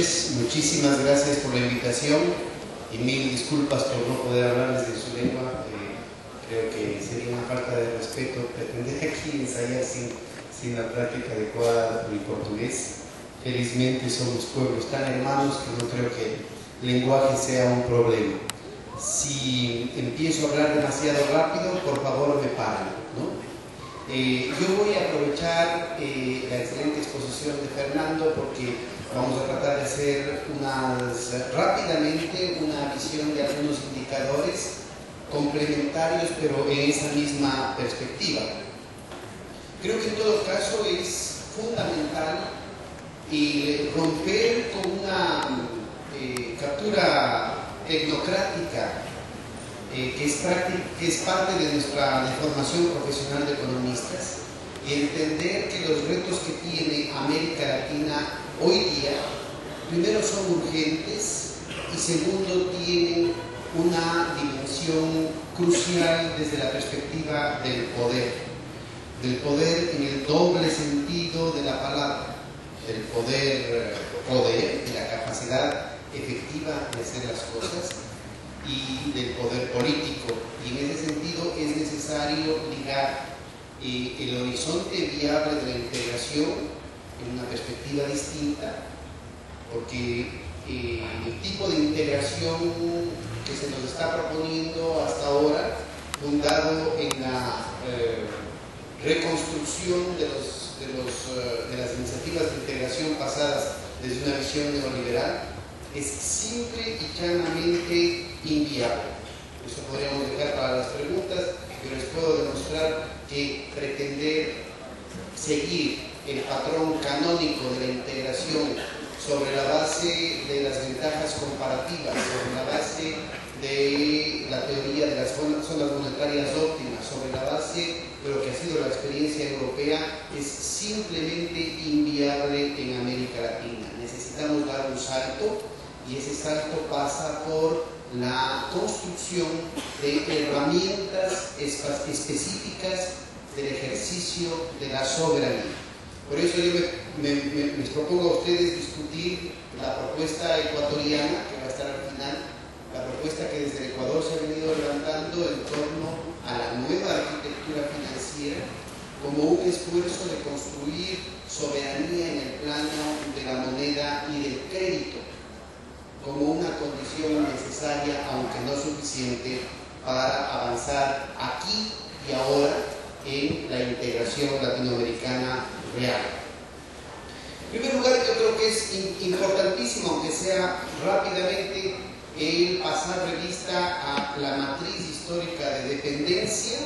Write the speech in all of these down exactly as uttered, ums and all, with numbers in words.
noches, muchísimas gracias por la invitación y mil disculpas por no poder hablarles de su lengua. Eh, creo que sería una falta de respeto pretender aquí ensayar sin, sin la práctica adecuada del portugués. Felizmente somos pueblos tan hermanos que no creo que el lenguaje sea un problema. Si empiezo a hablar demasiado rápido, por favor me paran, ¿no? Eh, yo voy a aprovechar eh, la excelente exposición de Fernando porque vamos a tratar de hacer unas, rápidamente una visión de algunos indicadores complementarios, pero en esa misma perspectiva. Creo que en todo caso es fundamental eh, romper con una eh, captura tecnocrática Eh, que, es que es parte de nuestra de formación profesional de economistas, y entender que los retos que tiene América Latina hoy día, primero son urgentes y segundo tienen una dimensión crucial desde la perspectiva del poder, del poder en el doble sentido de la palabra, del poder poder, de la capacidad efectiva de hacer las cosas, y del poder político. Y en ese sentido es necesario ligar eh, el horizonte viable de la integración en una perspectiva distinta, porque eh, el tipo de integración que se nos está proponiendo hasta ahora, fundado en la eh, reconstrucción de, los, de, los, uh, de las iniciativas de integración pasadas desde una visión neoliberal, es simple y llanamente inviable. Eso podríamos dejar para las preguntas, pero les puedo demostrar que pretender seguir el patrón canónico de la integración sobre la base de las ventajas comparativas, sobre la base de la teoría de las zonas monetarias óptimas, sobre la base de lo que ha sido la experiencia europea, es simplemente inviable en América Latina. Necesitamos dar un salto, y ese salto pasa por la construcción de herramientas específicas del ejercicio de la soberanía. Por eso yo me, me, me, les propongo a ustedes discutir la propuesta ecuatoriana, que va a estar al final, la propuesta que desde el Ecuador se ha venido levantando en torno a la nueva arquitectura financiera como un esfuerzo de construir soberanía en el plano de la moneda y del crédito, como una condición necesaria, aunque no suficiente, para avanzar aquí y ahora en la integración latinoamericana real. En primer lugar, yo creo que es importantísimo, aunque sea rápidamente, el pasar revista a la matriz histórica de dependencia,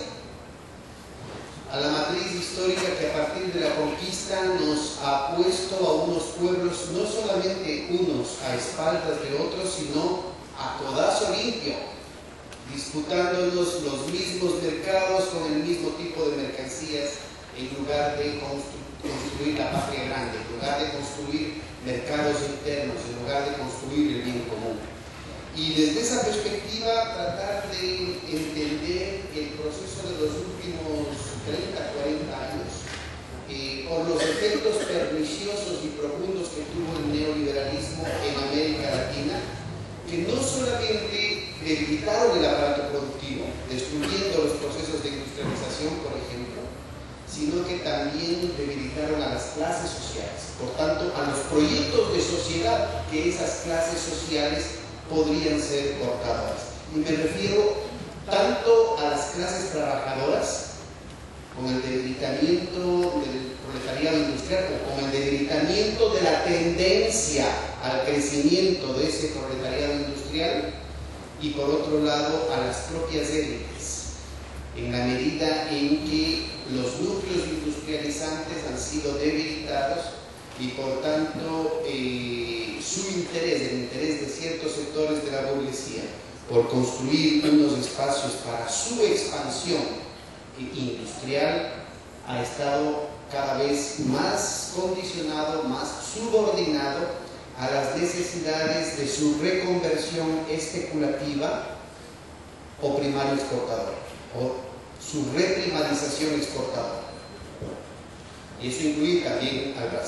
a la matriz histórica que a partir de la conquista nos ha puesto a unos pueblos, no solamente unos a espaldas de otros, sino a codazo limpio, disputándonos los mismos mercados con el mismo tipo de mercancías, en lugar de constru construir la patria grande, en lugar de construir mercados internos, en lugar de construir el bien común. Y desde esa perspectiva tratar de entender el proceso de los últimos treinta, cuarenta años, eh, por los efectos perniciosos y profundos que tuvo el neoliberalismo en América Latina, que no solamente debilitaron el aparato productivo, destruyendo los procesos de industrialización, por ejemplo, sino que también debilitaron a las clases sociales, por tanto, a los proyectos de sociedad que esas clases sociales podrían ser portadoras. Y me refiero tanto a las clases trabajadoras, con el debilitamiento del proletariado industrial, o con el debilitamiento de la tendencia al crecimiento de ese proletariado industrial, y por otro lado a las propias élites, en la medida en que los núcleos industrializantes han sido debilitados y por tanto eh, su interés, el interés de ciertos sectores de la burguesía por construir unos espacios para su expansión industrial ha estado cada vez más condicionado, más subordinado a las necesidades de su reconversión especulativa o primario exportador, o su reprimarización exportadora. Y eso incluye también al Brasil.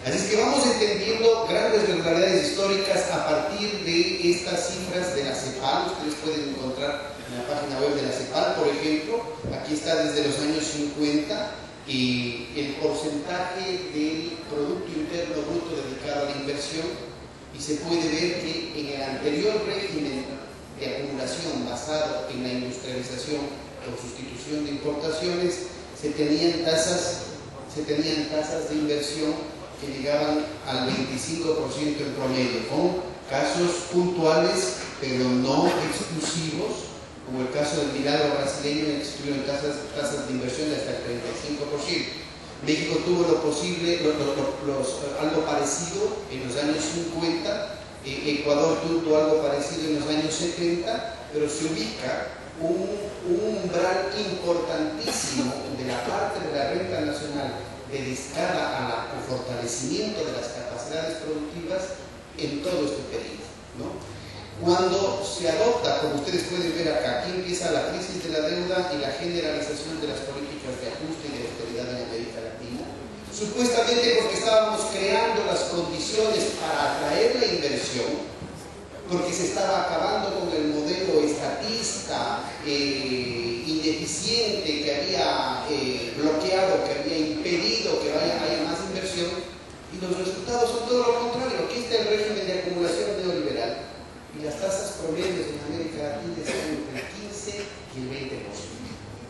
Así es que vamos entendiendo grandes regularidades históricas a partir de estas cifras de la CEPAL. Ustedes pueden encontrar en la página web de la CEPAL, por ejemplo, aquí está desde los años cincuenta, y el porcentaje del Producto Interno Bruto dedicado a la inversión, y se puede ver que en el anterior régimen de acumulación basado en la industrialización o sustitución de importaciones, se tenían tasas, se tenían tasas de inversión que llegaban al veinticinco por ciento en promedio, con casos puntuales, pero no exclusivos, como el caso del milagro brasileño, en que se tuvieron tasas, tasas de inversión de hasta el treinta y cinco por ciento. México tuvo lo posible, lo, lo, lo, los, algo parecido en los años cincuenta, eh, Ecuador tuvo algo parecido en los años setenta, pero se ubica un, un umbral importantísimo de la parte de la renta nacional dedicada al fortalecimiento de las capacidades productivas en todo este periodo, ¿no? Cuando se adopta, como ustedes pueden ver acá, aquí empieza la crisis de la deuda y la generalización de las políticas de ajuste y de austeridad en América Latina, supuestamente porque estábamos creando las condiciones para atraer la inversión, porque se estaba acabando con el modelo estatista, eh, ineficiente, que había eh, bloqueado, que había impedido que haya, haya más inversión, y los resultados son todo lo contrario. Aquí está el régimen de acumulación neoliberal, y las tasas promedios en América Latina están entre el quince y el veinte por ciento.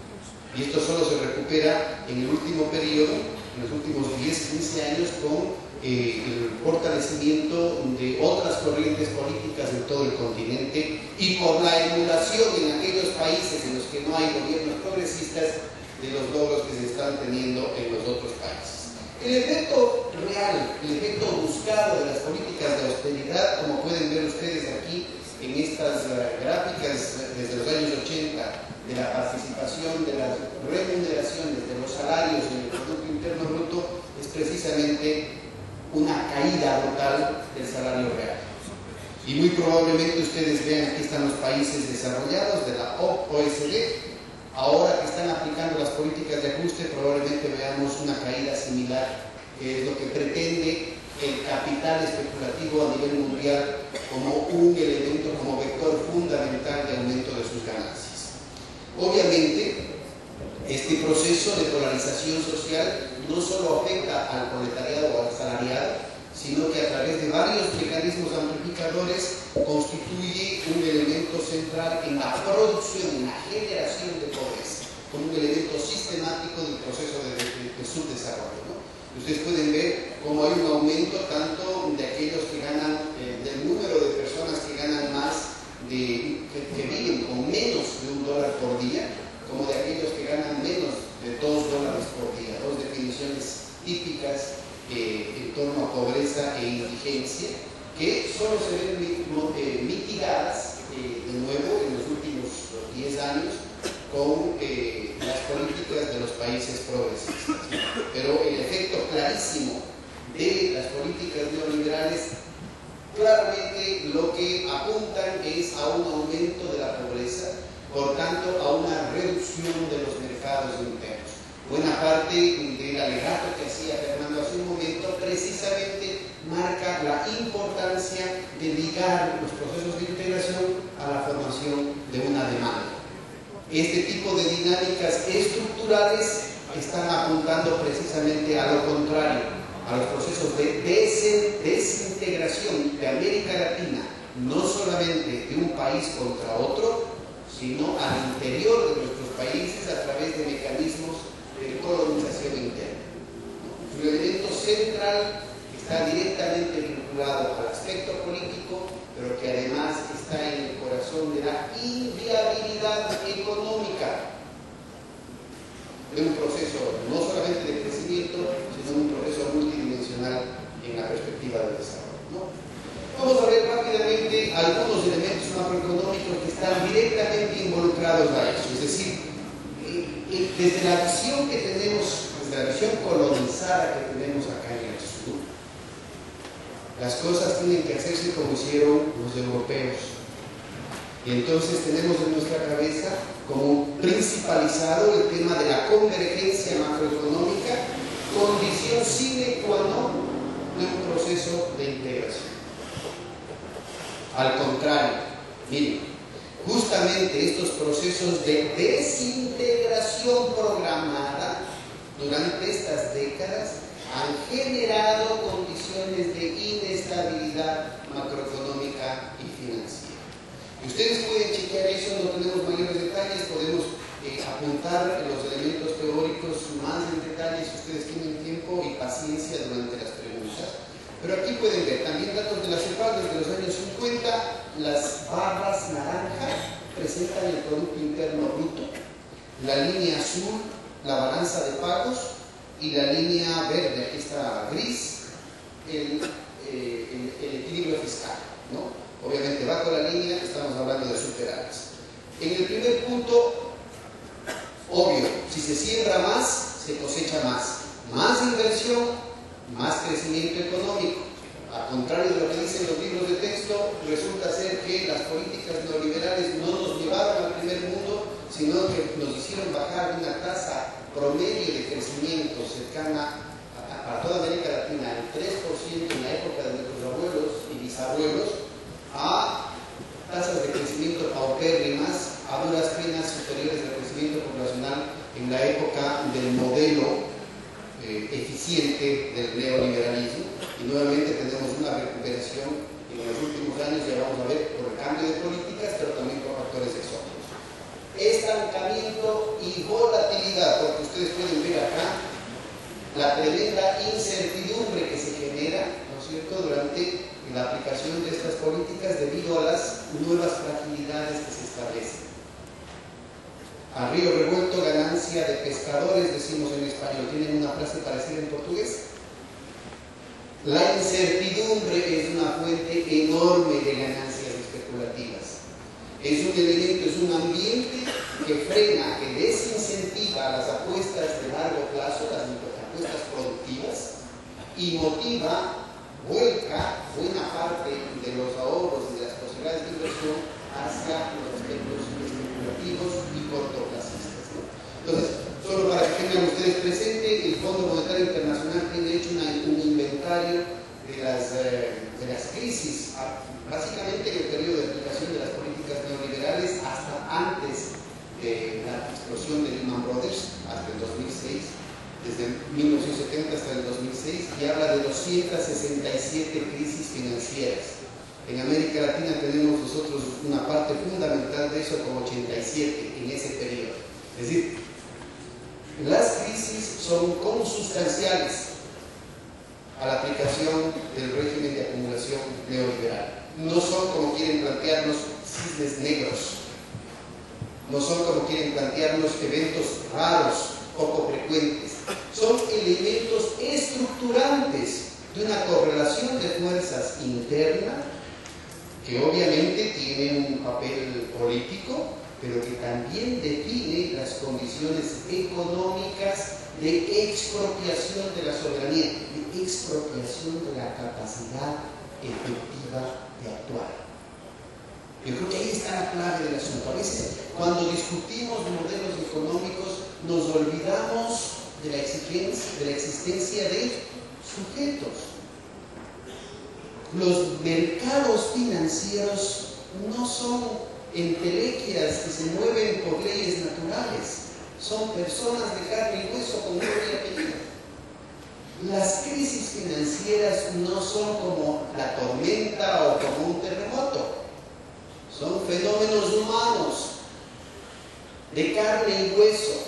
Y esto solo se recupera en el último periodo, en los últimos diez a quince años, con eh, el fortalecimiento de otras corrientes políticas en todo el continente y por la emulación en aquellos países en los que no hay gobiernos progresistas de los logros que se están teniendo en los otros países. El efecto real, el efecto buscado de las políticas de austeridad, como pueden ver ustedes aquí en estas uh, gráficas desde los años ochenta, de la participación de las remuneraciones, de los salarios en el Producto Interno Bruto, es precisamente una caída brutal del salario real. Y muy probablemente ustedes vean, aquí están los países desarrollados de la O E C D. Ahora que están aplicando las políticas de ajuste, probablemente veamos una caída similar, que es lo que pretende el capital especulativo a nivel mundial como un elemento, como vector fundamental de aumento de sus ganancias. Obviamente, este proceso de polarización social no solo afecta al proletariado o al asalariado, sino que a través de varios mecanismos amplificadores constituye un elemento central en la producción, en la generación de pobreza, como un elemento sistemático del proceso de, de, de subdesarrollo, ¿no? Ustedes pueden ver cómo hay un aumento tanto de aquellos que ganan, eh, del número de personas que ganan más, de, que, que viven con menos de un dólar por día, como de aquellos que ganan menos de dos dólares por día, dos definiciones típicas Eh, en torno a pobreza e indigencia, que solo se ven eh, mitigadas eh, de nuevo en los últimos diez años con eh, las políticas de los países progresistas. Pero el efecto clarísimo de las políticas neoliberales claramente lo que apuntan es a un aumento de la pobreza, por tanto a una reducción de los mercados internos. Buena parte del alegato que hacía Fernando hace un momento precisamente marca la importancia de ligar los procesos de integración a la formación de una demanda. Este tipo de dinámicas estructurales están apuntando precisamente a lo contrario, a los procesos de desintegración de América Latina, no solamente de un país contra otro, sino al interior de nuestros países a través de mecanismos de colonización interna. Su elemento central está directamente vinculado al aspecto político, pero que además está en el corazón de la inviabilidad económica de un proceso no solamente de crecimiento, sino un proceso multidimensional en la perspectiva del desarrollo, ¿no? Vamos a ver rápidamente algunos elementos macroeconómicos que están directamente involucrados a eso, es decir, desde la visión que tenemos, desde la visión colonizada que tenemos acá en el sur, las cosas tienen que hacerse como hicieron los europeos. Y entonces tenemos en nuestra cabeza como principalizado el tema de la convergencia macroeconómica, condición sine qua non de un proceso de integración. Al contrario, miren, justamente estos procesos de desintegración programada durante estas décadas han generado condiciones de inestabilidad macroeconómica y financiera. Y ustedes pueden chequear eso, no tenemos mayores detalles, podemos eh, apuntar los elementos teóricos más en detalle si ustedes tienen tiempo y paciencia durante las preguntas. Pero aquí pueden ver también datos de la CEPAL desde los años cincuenta, las barras naranja presentan el Producto Interno Bruto, la línea azul, la balanza de pagos, y la línea verde, aquí está gris, el, eh, el, el equilibrio fiscal, ¿no? Obviamente bajo la línea estamos hablando de superávits. En el primer punto, obvio, si se siembra más, se cosecha más. Más inversión, más crecimiento económico. Al contrario de lo que dicen los libros de texto, resulta ser que las políticas neoliberales no nos llevaron al primer mundo, sino que nos hicieron bajar de una tasa promedio de crecimiento cercana a, para toda América Latina, el tres por ciento en la época de nuestros abuelos y bisabuelos, a tasas de crecimiento paupérrimas, a duras penas superiores al crecimiento poblacional en la época del modelo eh, eficiente del neoliberalismo. Y nuevamente tenemos una recuperación en los últimos años, ya vamos a ver, por el cambio de políticas, pero también por factores exógenos. Estancamiento y volatilidad, porque ustedes pueden ver acá la tremenda incertidumbre que se genera, ¿no es cierto?, durante la aplicación de estas políticas debido a las nuevas fragilidades que se establecen. A río revuelto, ganancia de pescadores, decimos en español. ¿Tienen una frase parecida en portugués? La incertidumbre es una fuente enorme de ganancias especulativas. Es un elemento, es un ambiente que frena, que desincentiva las apuestas de largo plazo, las apuestas productivas, y motiva, vuelca buena parte de los ahorros y de las posibilidades de inversión hacia los aspectos especulativos y cortoplacistas, ¿no? Entonces, solo para que tengan ustedes presente, el Fondo Monetario Internacional tiene hecho una, un inventario de las, eh, de las crisis, básicamente en el periodo de aplicación de las políticas neoliberales hasta antes de la explosión de Lehman Brothers, hasta el dos mil seis, desde mil novecientos setenta hasta el dos mil seis, y habla de doscientas sesenta y siete crisis financieras. En América Latina tenemos nosotros una parte fundamental de eso, como ochenta y siete en ese periodo. Es decir, las crisis son consustanciales a la aplicación del régimen de acumulación neoliberal. No son, como quieren plantearnos, cisnes negros. No son, como quieren plantearnos, eventos raros, poco frecuentes. Son elementos estructurantes de una correlación de fuerzas interna que obviamente tiene un papel político, pero que también define las condiciones económicas de expropiación de la soberanía, de expropiación de la capacidad efectiva de actuar. Yo creo que ahí está la clave del asunto. A veces, cuando discutimos modelos económicos, nos olvidamos de la existencia, de la existencia de sujetos. Los mercados financieros no son entelequias que se mueven por leyes naturales, son personas de carne y hueso con nombre y apellido. Las crisis financieras no son como la tormenta o como un terremoto, son fenómenos humanos de carne y hueso.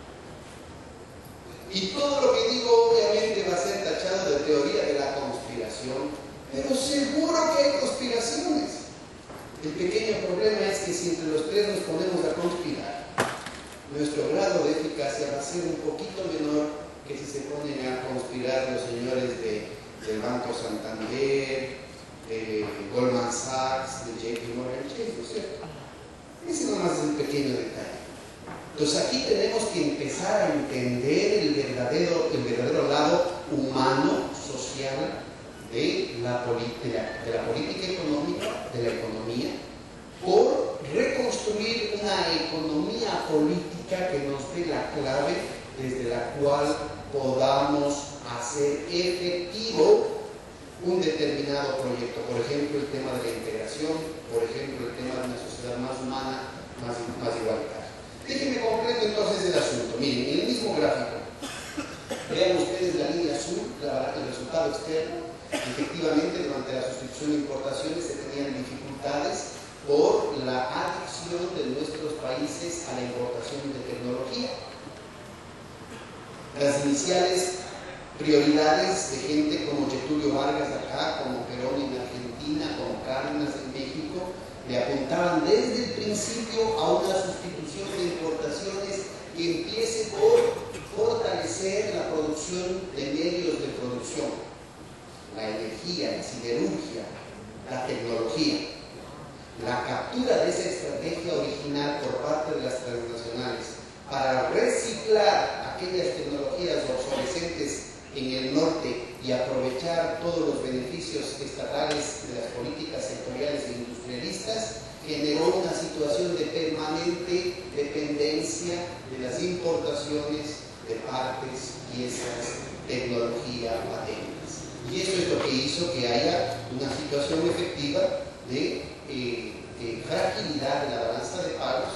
Y todo lo que digo obviamente va a ser tachado de teoría de la conspiración, pero seguro que hay conspiraciones. El pequeño problema es que si entre los tres nos ponemos a conspirar, nuestro grado de eficacia va a ser un poquito menor que si se ponen a conspirar los señores de, del Banco Santander, de Goldman Sachs, de J P Morgan Chase, ¿no es cierto? Ese nomás es un pequeño detalle. Entonces aquí tenemos que empezar a entender el verdadero, el verdadero lado humano, social, de la, de, la, de la política económica, de la economía, por reconstruir una economía política que nos dé la clave desde la cual podamos hacer efectivo un determinado proyecto, por ejemplo el tema de la integración, por ejemplo el tema de una sociedad más humana, más, más igualitaria. Déjenme completo entonces el asunto. Miren, en el mismo gráfico, vean ustedes la línea azul, la, el resultado externo. Efectivamente, durante la sustitución de importaciones se tenían dificultades por la adicción de nuestros países a la importación de tecnología. Las iniciales prioridades de gente como Getúlio Vargas acá, como Perón en Argentina, como Cárdenas en México, le apuntaban desde el principio a una sustitución de importaciones que empiece por fortalecer la producción de medios de producción, la energía, la siderurgia, la tecnología. La captura de esa estrategia original por parte de las transnacionales para reciclar aquellas tecnologías obsolescentes en el norte y aprovechar todos los beneficios estatales de las políticas sectoriales e industrialistas, generó una situación de permanente dependencia de las importaciones de partes, piezas, tecnología, patentes. Y eso es lo que hizo que haya una situación efectiva de, eh, de fragilidad de la balanza de pagos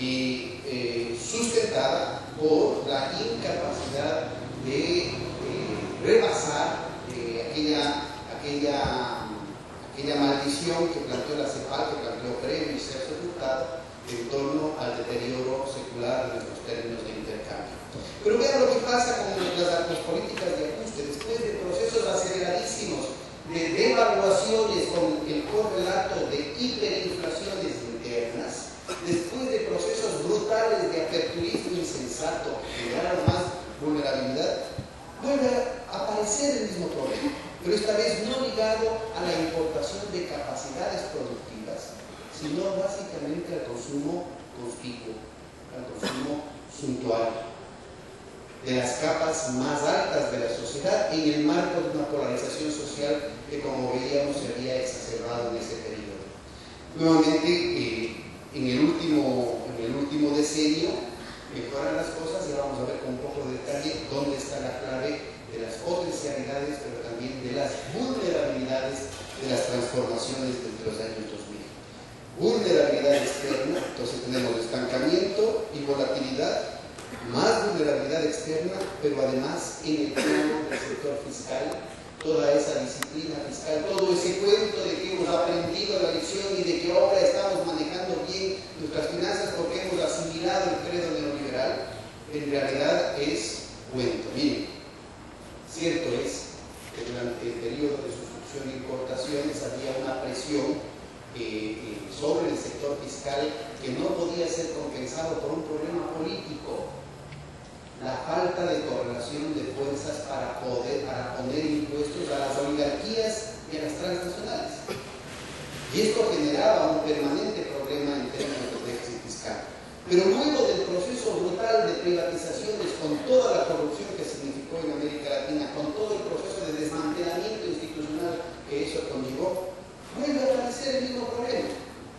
y eh, sustentada por la incapacidad de eh, rebasar eh, aquella, aquella, aquella maldición que planteó la CEPAL, que planteó Previo y Sergio Hurtado en torno al deterioro secular de nuestros términos de intercambio. Pero vean lo que pasa con las, las políticas de ajuste, después de procesos aceleradísimos de devaluaciones con el correlato de hiperinflaciones internas, después de procesos brutales de aperturismo insensato que generaron más vulnerabilidad, vuelve a aparecer el mismo problema, pero esta vez no ligado a la importación de capacidades productivas, sino básicamente al consumo conspicuo, al consumo suntuario de las capas más altas de la sociedad en el marco de una polarización social que, como veíamos, se había exacerbado en ese periodo. Nuevamente, eh, en, el último, en el último decenio mejoran las cosas y vamos a ver con un poco de detalle dónde está la clave de las potencialidades, pero también de las vulnerabilidades de las transformaciones desde los años dos mil. Vulnerabilidad externa, entonces tenemos estancamiento y volatilidad, más vulnerabilidad externa, pero además en el plano del sector fiscal, toda esa disciplina fiscal, todo ese cuento de que hemos aprendido la lección y de que ahora estamos manejando bien nuestras finanzas porque hemos asimilado el credo neoliberal, en realidad es cuento. Miren, cierto es que durante el periodo de sustitución de importaciones había una presión eh, eh, sobre el sector fiscal que no podía ser compensado por un problema político. La falta de correlación de fuerzas para poder, para poner impuestos a las oligarquías y a las transnacionales. Y esto generaba un permanente problema en términos de déficit fiscal. Pero luego del proceso brutal de privatizaciones, con toda la corrupción que significó en América Latina, con todo el proceso de desmantelamiento institucional que eso conllevó, vuelve a aparecer el mismo problema.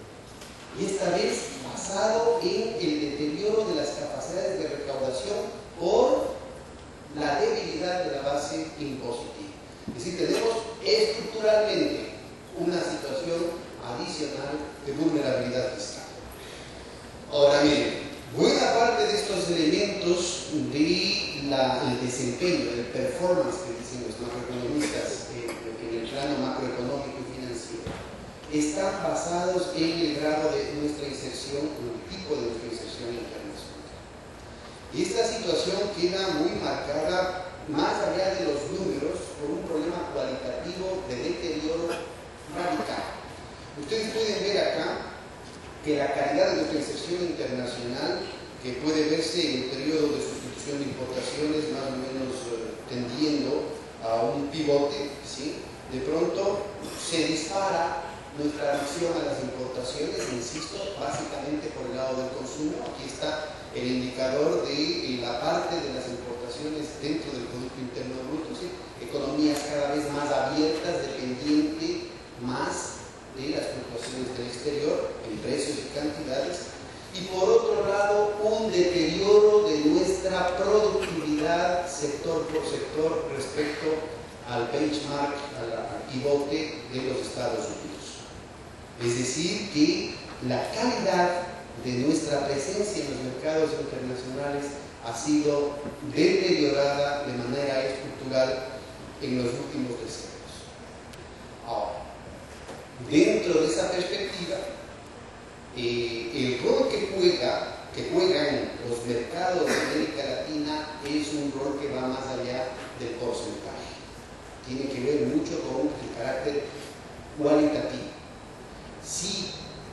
Y esta vez basado en el deterioro de las capacidades de recaudación por la debilidad de la base impositiva. Es decir, tenemos estructuralmente una situación adicional de vulnerabilidad fiscal. Ahora miren, buena parte de estos elementos del de desempeño, del performance que dicen los macroeconomistas en, en el plano macroeconómico y financiero, están basados en el grado de nuestra inserción, en el tipo de nuestra inserción internacional. Y esta situación queda muy marcada, más allá de los números, por un problema cualitativo de deterioro radical. Ustedes pueden ver acá que la calidad de nuestra inserción internacional, que puede verse en el periodo de sustitución de importaciones, más o menos eh, tendiendo a un pivote, ¿sí? De pronto se dispara nuestra adicción a las importaciones, insisto, básicamente por el lado del consumo. Aquí está el indicador de eh, la parte de las importaciones dentro del Producto Interno Bruto, ¿sí? Economías cada vez más abiertas, dependiente más de las fluctuaciones del exterior en precios y cantidades, y por otro lado un deterioro de nuestra productividad sector por sector respecto al benchmark, al, al pivote de los Estados Unidos. Es decir, que la calidad de nuestra presencia en los mercados internacionales ha sido deteriorada de manera estructural en los últimos decenios. Ahora, dentro de esa perspectiva, eh, el rol que juega que juegan los mercados de América Latina es un rol que va más allá del porcentaje. Tiene que ver mucho con el carácter cualitativo. Si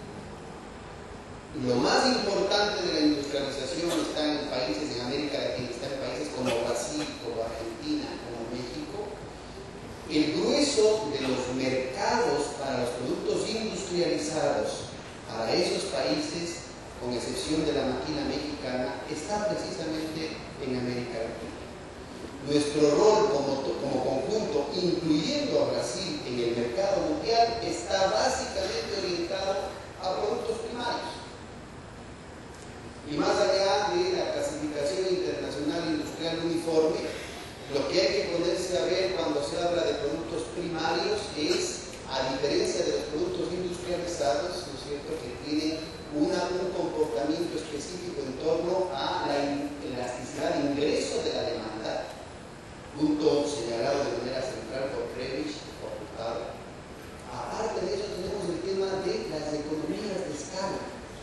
lo más importante de la industrialización está en países en América Latina, está en países como Brasil, como Argentina, como México, el grueso de los mercados para los productos industrializados para esos países, con excepción de la máquina mexicana, está precisamente en América Latina. Nuestro rol como, como conjunto, incluyendo a Brasil en el mercado mundial, está básicamente orientado a productos primarios. Y más allá de la clasificación internacional industrial uniforme, lo que hay que ponerse a ver cuando se habla de productos primarios es, a diferencia de los productos industrializados, ¿no es cierto?, que tienen una, un comportamiento específico en torno a la elasticidad de ingreso de la demanda, punto señalado de manera central por Krevich, por Hurtado. Aparte de eso tenemos el tema de las economías de escala.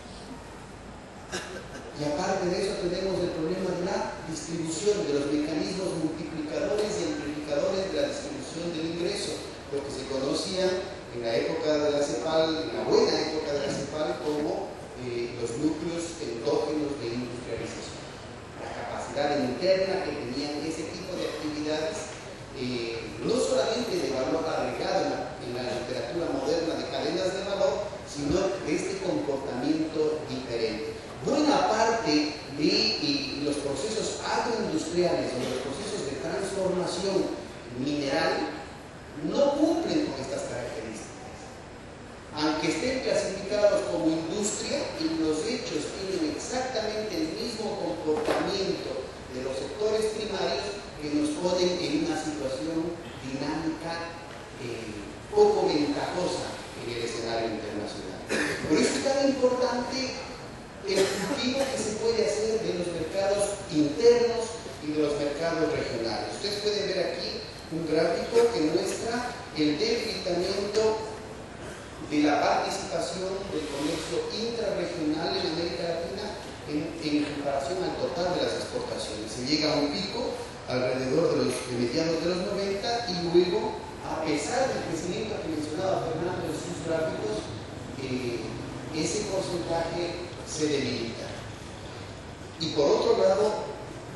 Y aparte de eso tenemos el problema de la distribución, de los mecanismos multiplicadores y amplificadores de la distribución del ingreso, lo que se conocía en la época de la CEPAL, en la buena época de la CEPAL, como eh, los núcleos endógenos de industrialización. La capacidad interna que tenían ese tipo de actividades, eh, no solamente de valor agregado en la, en la literatura moderna de cadenas de valor, sino de este comportamiento diferente. Buena parte de eh, los procesos agroindustriales o los procesos de transformación mineral no cumplen con estas características. Aunque estén clasificados como industria, en los hechos tienen exactamente el mismo comportamiento de los sectores primarios que nos ponen en una situación dinámica eh, poco ventajosa en el escenario internacional. Por eso es tan importante el cultivo que se puede hacer de los mercados internos y de los mercados regionales. Ustedes pueden ver aquí un gráfico que muestra el debilitamiento de la participación del comercio intrarregional en América Latina en, en comparación al total de las exportaciones. Se llega a un pico alrededor de los de mediados de los noventa y luego, a pesar del crecimiento que mencionaba Fernando en sus gráficos, eh, ese porcentaje se debilita. Y por otro lado,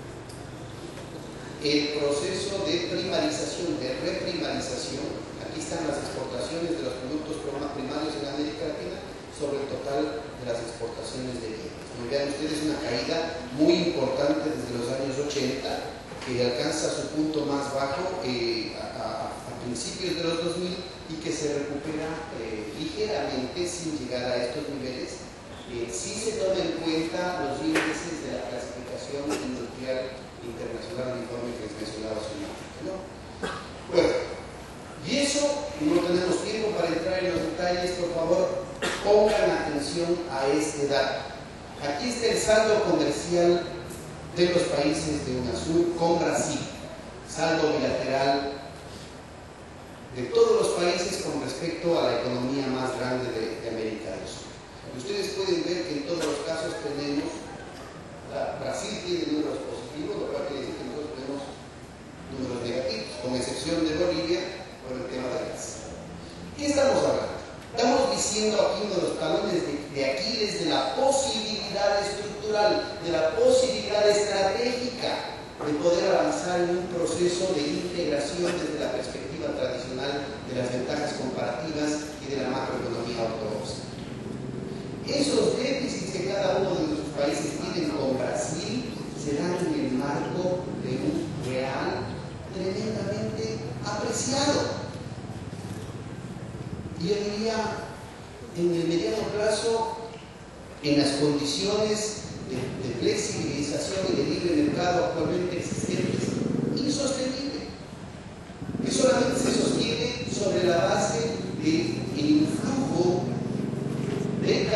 el proceso de primarización, de reprimarización, aquí están las exportaciones de los productos primarios en América Latina sobre el total de las exportaciones de bienes. Como vean ustedes, una caída muy importante desde los años ochenta, que alcanza su punto más bajo eh, a, a, a principios de los dos mil y que se recupera eh, ligeramente sin llegar a estos niveles. Eh, si se toma en cuenta los índices de la clasificación industrial internacional uniforme que les mencionaba hace un momento, ¿no? Bueno, y eso no tenemos tiempo para entrar en los detalles. Por favor, pongan atención a este dato. Aquí está el saldo comercial de los países de UNASUR con Brasil, saldo bilateral de todos los países con respecto a la economía más grande de, de América del Sur. Ustedes pueden ver que en todos los casos tenemos, la, Brasil tiene números positivos, lo cual quiere decir que nosotros tenemos números negativos, con excepción de Bolivia por el tema de gas. ¿Qué estamos hablando? Estamos diciendo aquí uno de los talones de, de Aquiles de la posibilidad estructural, de la posibilidad estratégica de poder avanzar en un proceso de integración desde la perspectiva tradicional de las ventajas comparativas y de la macroeconomía ortodoxa. Esos déficits que cada uno de nuestros países tienen con Brasil se dan en el marco de un real tremendamente apreciado. Y yo diría, en el mediano plazo, en las condiciones de, de flexibilización y de libre mercado actualmente existentes, insostenible. Que solamente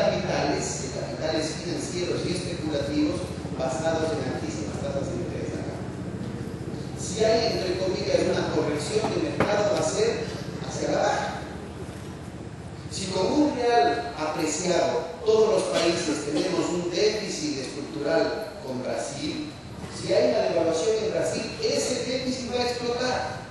capitales, de capitales financieros y especulativos basados en altísimas tasas de interés acá. Si hay, entre comillas, una corrección de mercado, va a ser hacia la baja. Si con un real apreciado todos los países tenemos un déficit estructural con Brasil, si hay una devaluación en Brasil, ese déficit va a explotar,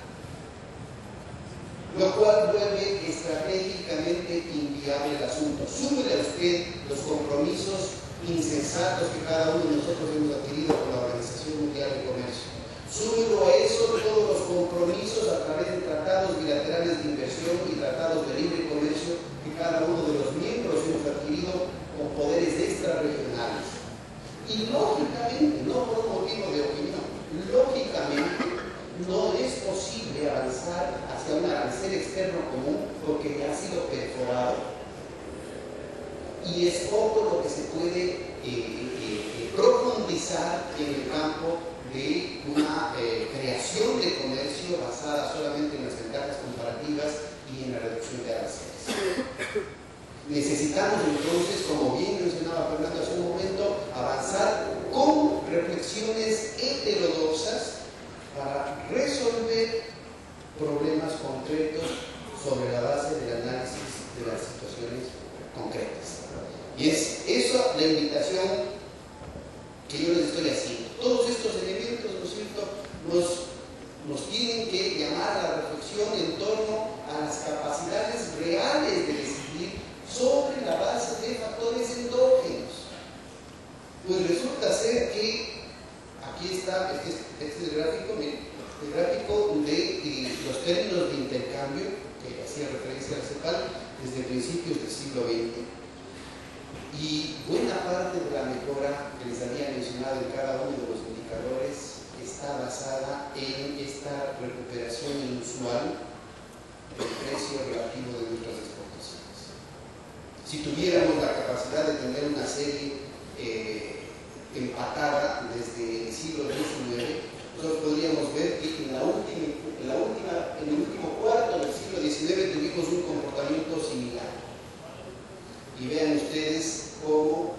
lo cual vuelve estratégicamente inviable el asunto. Súmele a usted los compromisos insensatos que cada uno de nosotros hemos adquirido con la Organización Mundial de Comercio. Súmelo a eso todos los compromisos a través de tratados bilaterales de inversión y tratados de libre comercio que cada uno de los miembros hemos adquirido con poderes extrarregionales. Y lógicamente, no por un motivo de opinión, lógicamente no es posible avanzar hacia un arancel externo común porque ya ha sido perforado y es poco lo que se puede eh, eh, profundizar en el campo de una eh, creación de comercio basada solamente en las ventajas comparativas y en la reducción de aranceles. Necesitamos entonces, como bien mencionaba Fernando hace un momento, avanzar con reflexiones heterodoxas para resolver problemas concretos sobre la base del análisis de las situaciones concretas. Y es eso la invitación que yo les estoy haciendo. Todos estos elementos, ¿no es cierto?, nos, nos tienen que llamar a la reflexión en torno a las capacidades reales de decidir sobre la base de factores endógenos. Pues resulta ser que aquí está, este es, este es el gráfico, miren, el gráfico de, de los términos de intercambio que hacía referencia al CEPAL desde principios del siglo veinte. Y buena parte de la mejora que les había mencionado en cada uno de los indicadores está basada en esta recuperación inusual del precio relativo de nuestras exportaciones. Si tuviéramos la capacidad de tener una serie eh, empatada desde el siglo diecinueve, nosotros podríamos ver que en, la última, en, la última, en el último cuarto del siglo diecinueve tuvimos un comportamiento similar. Y vean ustedes cómo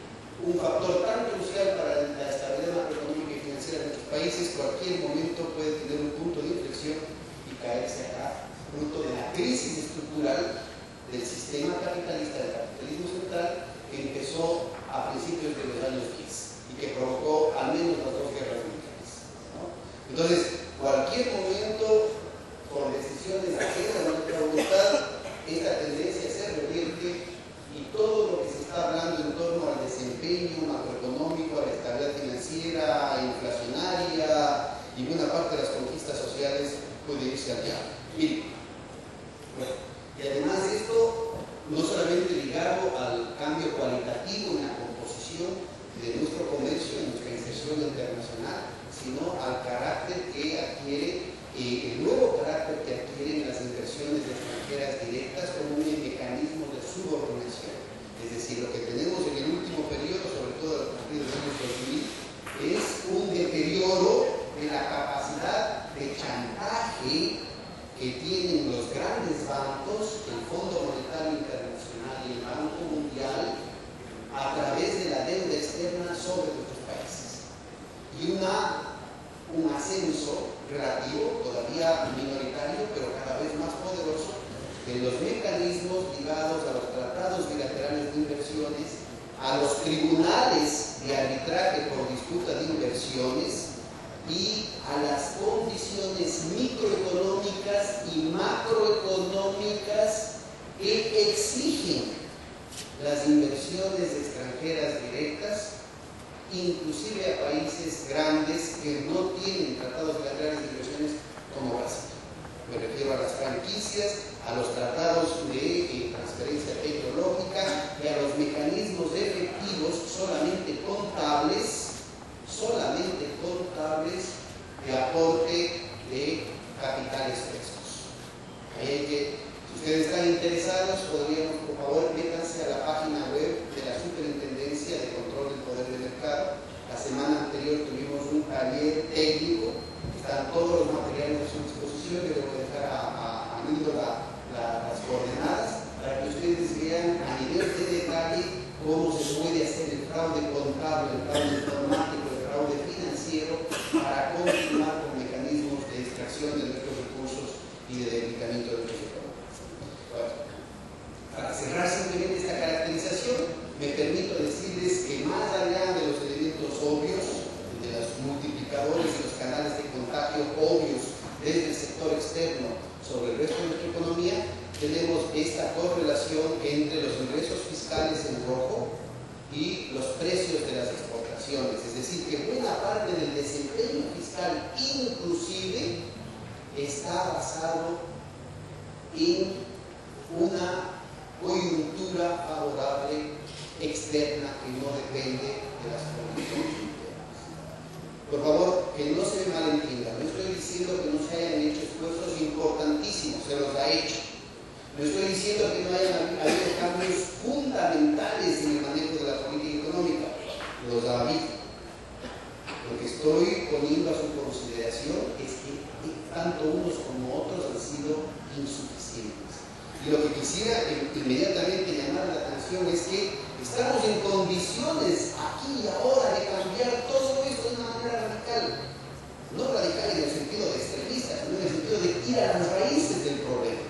un factor tan crucial para la estabilidad macroeconómica y financiera de nuestros países, cualquier momento puede tener un punto de inflexión y caerse acá, fruto de la crisis estructural del sistema capitalista, del capitalismo central, que empezó a principios de los años diez y que provocó al menos las dos guerras mundiales, ¿no? Entonces, cualquier momento, por decisiones ajenas a nuestra voluntad, esta tendencia se revierte y todo lo que se está hablando en torno al desempeño macroeconómico, a la estabilidad financiera, inflacionaria y buena parte de las conquistas sociales puede irse allá. Y, bueno, y además de esto, no solamente ligado al cambio cualitativo en la composición de nuestro comercio, en nuestra inserción internacional, sino al carácter que adquiere, eh, el nuevo carácter que adquieren las inversiones extranjeras directas como un mecanismo de subordinación. Es decir, lo que tenemos en el último periodo, sobre todo a partir de los años dos mil, es un deterioro de la capacidad de chantaje que tienen los grandes bancos, el Fondo Monetario Internacional y el Banco Mundial, a través de la deuda externa sobre nuestros países. Y una, un ascenso relativo, todavía minoritario, pero cada vez más poderoso, de los mecanismos ligados a los tratados bilaterales de inversiones, a los tribunales de arbitraje por disputa de inversiones y a las condiciones microeconómicas y macroeconómicas que exigen las inversiones extranjeras directas, inclusive a países grandes que no tienen tratados bilaterales de inversiones como Brasil. Me refiero a las franquicias, a los tratados de eh, transferencia tecnológica y a los mecanismos efectivos solamente contables, solamente contables de aporte de capitales frescos. Ahí hay que, si ustedes están interesados, podríamos, por favor, métanse a la página web de la Superintendencia de Control del Poder del Mercado. La semana anterior tuvimos un taller técnico, están todos los materiales a su disposición, yo les voy a dejar a, a, a Nilo la, la, las coordenadas para que ustedes vean a nivel de detalle cómo se puede hacer el fraude contable, el fraude informático, el fraude financiero, para continuar con mecanismos de extracción de nuestros recursos y de debilitamiento de nuestros económicos. Bueno, para cerrar simplemente esta caracterización, me permito decirles que más allá de los elementos obvios, de los multiplicadores y los canales de contagio obvios desde el sector externo sobre el resto de nuestra economía, tenemos esta correlación entre los ingresos fiscales en rojo y los precios de las exportaciones. Es decir, que buena parte del desempeño fiscal inclusive está basado en una coyuntura favorable externa que no depende de las condiciones internas. Por favor, que no se me malentienda, no estoy diciendo que no se hayan hecho esfuerzos importantísimos, se los ha hecho. No estoy diciendo que no hayan habido cambios fundamentales en el manejo de la política económica, los ha habido. Lo que estoy poniendo a su consideración es que tanto unos como otros han sido insuficientes. Y lo que quisiera inmediatamente llamar la atención es que estamos en condiciones aquí y ahora de cambiar todo esto de una manera radical. No radical en el sentido de extremista, sino en el sentido de ir a las raíces del problema.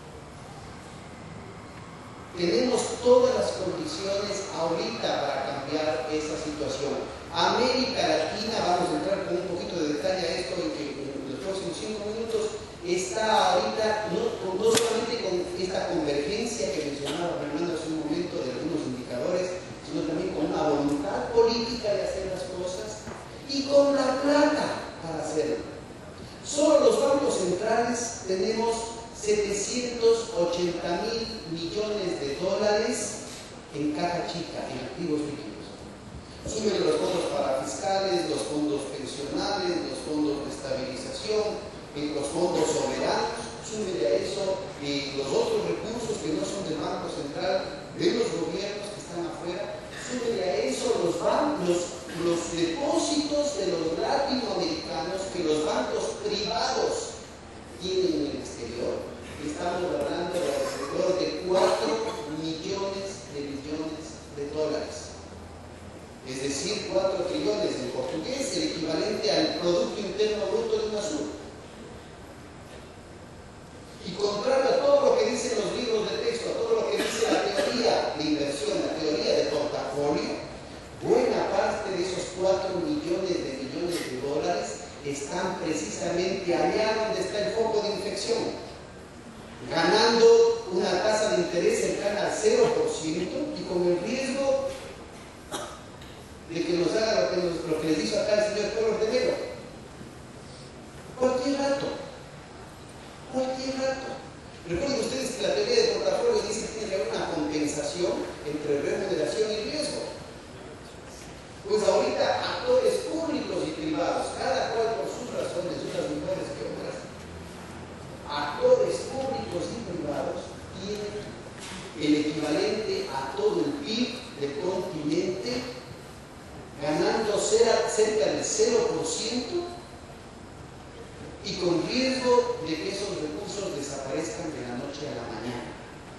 Tenemos todas las condiciones ahorita para cambiar esa situación. América Latina, vamos a entrar con un poquito de detalle a esto en, que, en los próximos cinco minutos, está ahorita no, no solamente con esta convergencia que mencionaba Fernando hace un momento de algunos indicadores, sino también con una voluntad política de hacer las cosas y con la plata para hacerlo. Solo los bancos centrales tenemos setecientos ochenta mil millones de dólares en caja chica, en activos líquidos. Sumen los fondos parafiscales, los fondos pensionales, los fondos de estabilización, los fondos soberanos, súmele a eso y los otros recursos que no son del Banco Central, de los gobiernos que están afuera, súmele a eso los bancos, los depósitos de los latinoamericanos que los bancos privados tienen en el exterior. Estamos hablando de alrededor de cuatro millones de millones de dólares. Es decir, cuatro trillones en portugués, el equivalente al Producto Interno Bruto de UNASUR. Y contrario a todo lo que dicen los libros de texto, a todo lo que dice la teoría de inversión, la teoría de portafolio, buena parte de esos cuatro millones de millones de dólares están precisamente allá donde está el foco de infección, ganando una tasa de interés cercana al cero por ciento y con el riesgo de que nos haga lo que, nos, lo que les hizo acá el señor Collor de Mello. Cualquier rato. Cualquier rato. Recuerden ustedes que la teoría de portafolio dice que tiene que haber una compensación entre remuneración y riesgo. Pues ahorita actores públicos y privados, cada cual por sus razones, unas mejores que otras, actores públicos y privados tienen el equivalente a todo el P I B del continente, ganando cerca del cero por ciento y con riesgo de que esos recursos desaparezcan de la noche a la mañana.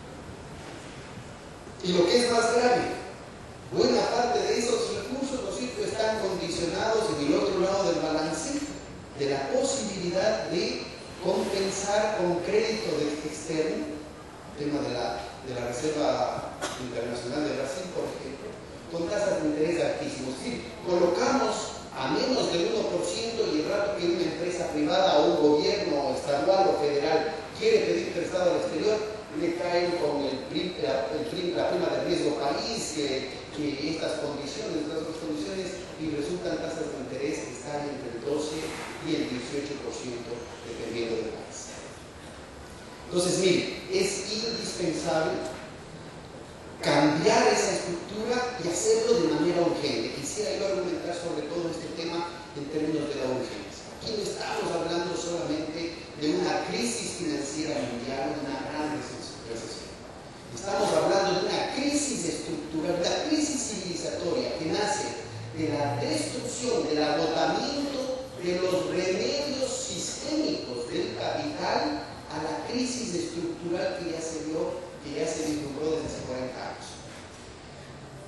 Y lo que es más grave, buena parte de esos recursos, ¿no es cierto?, están condicionados en el otro lado del balance de la posibilidad de compensar con crédito externo, tema de la, de la Reserva Internacional de Brasil, por ejemplo, con tasas de interés altísimos. Es decir, colocamos a menos del uno por ciento y el rato que una empresa privada o un gobierno estatal o federal quiere pedir prestado al exterior, le caen con el prim, la, el prim, la prima de riesgo país, que, que estas condiciones, estas dos condiciones, y resultan tasas de interés que están entre el doce y el dieciocho por ciento dependiendo del país. Entonces, mire, es indispensable cambiar esa estructura y hacerlo de manera urgente. Quisiera yo argumentar sobre todo este tema en términos de la urgencia. Aquí no estamos hablando solamente de una crisis financiera mundial, de una gran recesión. Estamos hablando de una crisis estructural, una crisis civilizatoria que nace de la destrucción, del agotamiento de los remedios sistémicos del capital a la crisis estructural que ya se dio, que ya se vislumbró desde hace cuarenta años.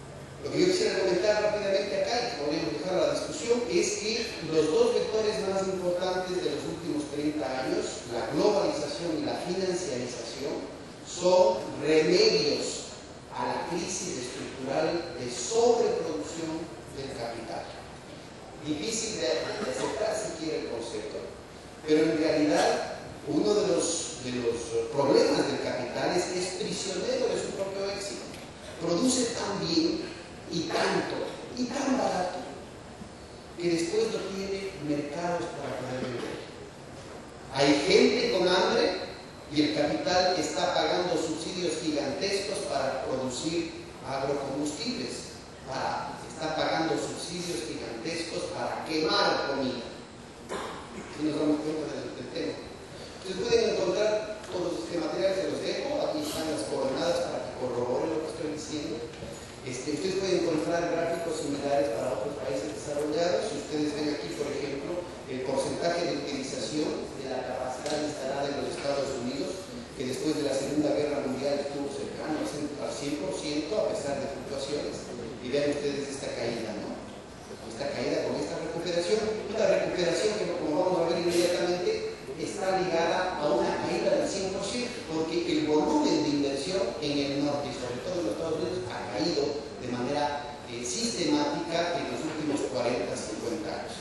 Lo que yo quisiera comentar rápidamente acá, y que podríamos dejar a la discusión, es que los dos vectores más importantes de los últimos treinta años, la globalización y la financiarización, son remedios a la crisis estructural de sobreproducción del capital. Difícil de, de aceptar si quiere el concepto, pero en realidad uno de los, de los problemas del capital es que es prisionero de su propio éxito. Produce tan bien y tanto y tan barato que después no tiene mercados para poder vender. Hay gente con hambre y el capital está pagando subsidios gigantescos para producir agrocombustibles, para, está pagando subsidios gigantescos para quemar comida. Si nos damos cuenta del, del tema. Ustedes pueden encontrar todos los materiales, se los dejo, aquí están las coordenadas para que corroboren lo que estoy diciendo. Este, ustedes pueden encontrar gráficos similares para otros países desarrollados. Si ustedes ven aquí, por ejemplo, el porcentaje de utilización de la capacidad instalada en los Estados Unidos, que después de la Segunda Guerra Mundial estuvo cercano al cien por ciento a pesar de fluctuaciones. Y vean ustedes esta caída, ¿no? Esta caída con esta recuperación, una recuperación que, como vamos a ver inmediatamente, está ligada a una caída del cien por ciento, porque el volumen de inversión en el norte, y sobre todo en los Estados Unidos, ha caído de manera eh, sistemática en los últimos cuarenta a cincuenta años.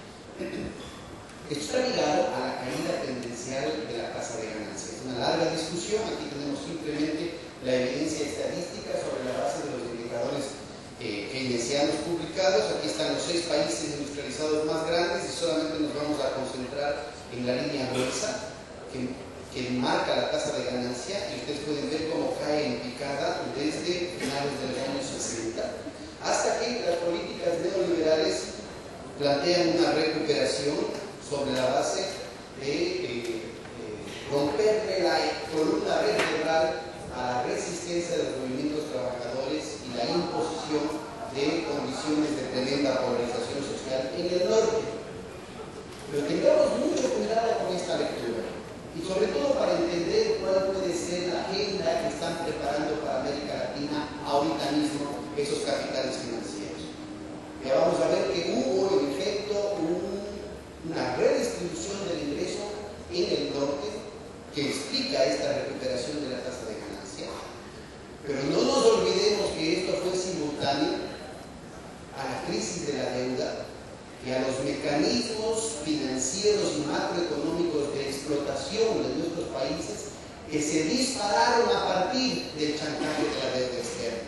Esto está ligado a la caída tendencial de la tasa de ganancia. Es una larga discusión, aquí tenemos simplemente la evidencia estadística sobre la base de los indicadores eh, keynesianos publicados. Aquí están los seis países industrializados más grandes y solamente nos vamos a concentrar en la línea gruesa que, que marca la tasa de ganancia, y ustedes pueden ver cómo cae en picada desde finales de los años sesenta hasta que las políticas neoliberales plantean una recuperación sobre la base de eh, eh, romperle la columna vertebral a la resistencia de los movimientos trabajadores y la imposición de condiciones de tremenda polarización social en el norte. Pero tengamos mucho cuidado con esta lectura, y sobre todo para entender cuál puede ser la agenda que están preparando para América Latina ahorita mismo esos capitales financieros. Ya vamos a ver que hubo en efecto un, una redistribución del ingreso en el norte que explica esta recuperación de la tasa de ganancia, pero no nos olvidemos que esto fue simultáneo a la crisis de la deuda y a los mecanismos financieros y macroeconómicos de explotación de nuestros países que se dispararon a partir del chantaje de la deuda externa.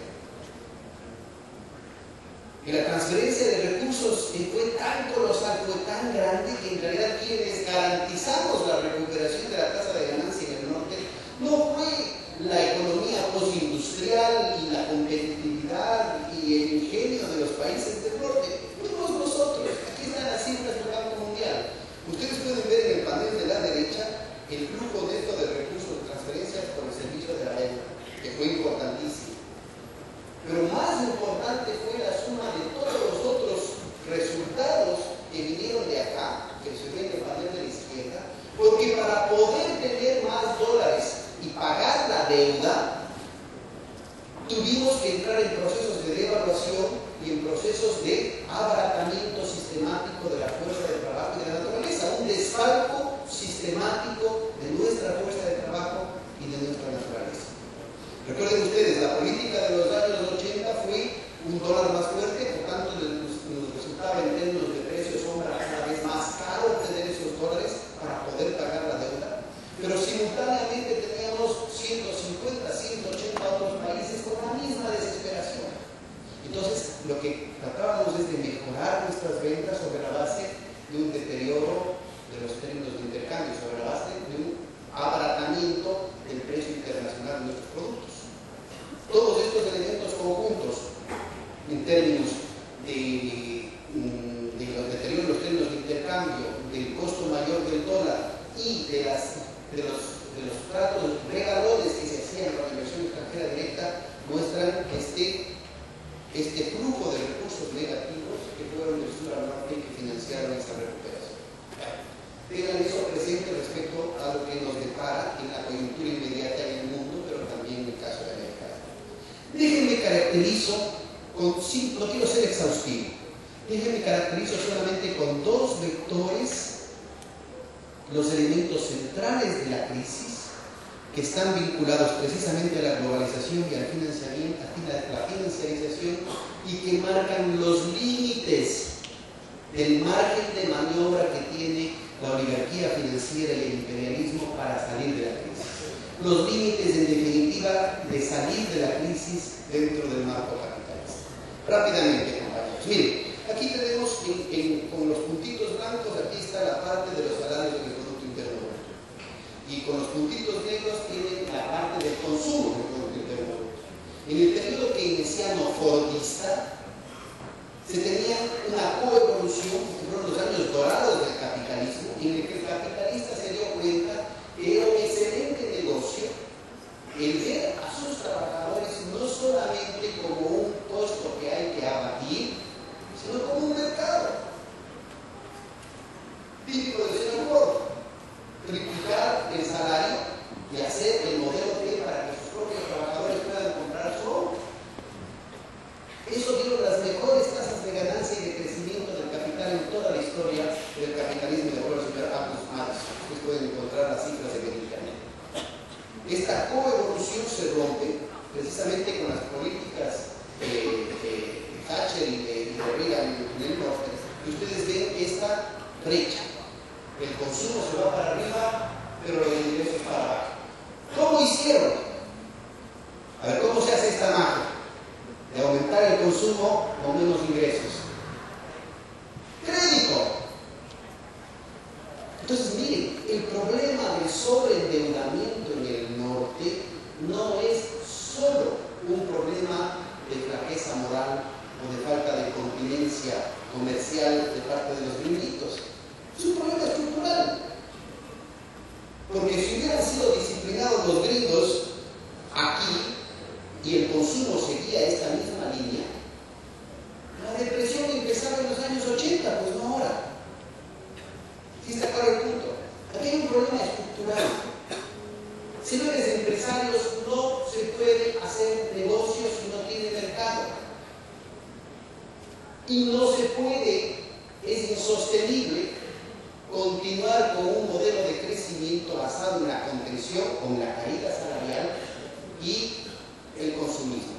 Y la transferencia de recursos fue tan colosal, fue tan grande, que en realidad quienes garantizamos la recuperación de la tasa de ganancia en el norte no fue la economía postindustrial y la competitividad y el ingenio de los países del norte, fuimos nosotros. Aquí están las cifras del Banco Mundial. Ustedes pueden ver en el panel de la derecha el flujo neto de recursos de transferencias por el servicio de la deuda, que fue importantísimo. Pero más importante fue la suma de todos los otros resultados que vinieron de acá, que se ven en el panel de la izquierda, porque para poder tener más dólares y pagar la deuda, tuvimos que entrar en procesos de devaluación y en procesos de abaratamiento sistemático de la fuerza de trabajo y de la naturaleza, un desfalco sistemático de nuestra fuerza de trabajo y de nuestra naturaleza. Recuerden ustedes, la política de los años ochenta fue un dólar más fuerte, por tanto nos, nos resultaba en términos de precios sombra cada vez más caro obtener esos dólares para poder pagar la deuda, pero simultáneamente teníamos ciento cincuenta, ciento ochenta otros países con la misma desesperación. Entonces, lo que tratábamos es de mejorar nuestras ventas sobre la base de un deterioro de los términos de intercambio, sobre la base de un abaratamiento del precio internacional de nuestros productos. Todos estos elementos conjuntos, en términos de, de los deterioros de los términos de intercambio, del costo mayor del dólar y de, las, de, los, de los tratos regalones que se hacían con la inversión extranjera directa, muestran este este flujo de recursos negativos que fueron del sur al norte y que financiaron esa recuperación. Tengan eso presente respecto a lo que nos depara en la coyuntura inmediata en el mundo, pero también en el caso de América Latina. Déjenme caracterizo con, sí, no quiero ser exhaustivo. Déjenme caracterizo solamente con dos vectores los elementos centrales de la crisis que están vinculados precisamente a la globalización y al financiamiento, a la financiarización, y que marcan los límites del margen de maniobra que tiene la oligarquía financiera y el imperialismo para salir de la crisis. Los límites, en definitiva, de salir de la crisis dentro del marco capitalista. Rápidamente, compañeros. Miren, aquí tenemos en, en, con los puntitos blancos, aquí está la parte de los salarios del Producto Interno Bruto. Y con los puntitos negros tienen la parte del consumo del Producto Interno Bruto. En el periodo keynesiano fordista se tenía una coevolución, fueron los años dorados del capitalismo, en el que el capitalista se dio cuenta que era un excelente negocio el ver a sus trabajadores no solamente como un costo que hay que abatir, sino como un mercado. Típico del señor Ford, triplicar el salario y hacer el modelo T para que sus propios trabajadores puedan comprar su obra. Eso dieron las mejores tasas de ganancia y de crecimiento del capital en toda la historia del capitalismo de acuerdo al señor Amos Madison. Ustedes pueden encontrar las cifras en el internet. Esta coevolución se rompe precisamente con las políticas eh, de Thatcher y de, de Reagan en el norte. Y ustedes ven esta brecha. El consumo se va para arriba, pero el ingreso es para abajo. ¿Cómo hicieron? A ver, ¿cómo se hace esta magia de aumentar el consumo con menos ingresos? Crédito. Entonces, miren, el problema del sobreendeudamiento en el norte no es solo un problema de flaqueza moral o de falta de continencia comercial de parte de los gringuitos. Es un problema estructural. Porque si hubieran sido disciplinados los gringos aquí y el consumo seguía esta misma línea, la depresión empezaba en los años ochenta, pues no ahora. ¿Sí está claro el punto? Aquí hay un problema estructural. Señores empresarios, no se puede hacer negocio si no tiene mercado. Y no se puede, es insostenible, continuar con un modelo de crecimiento basado en la contención, con la caída salarial y el consumismo.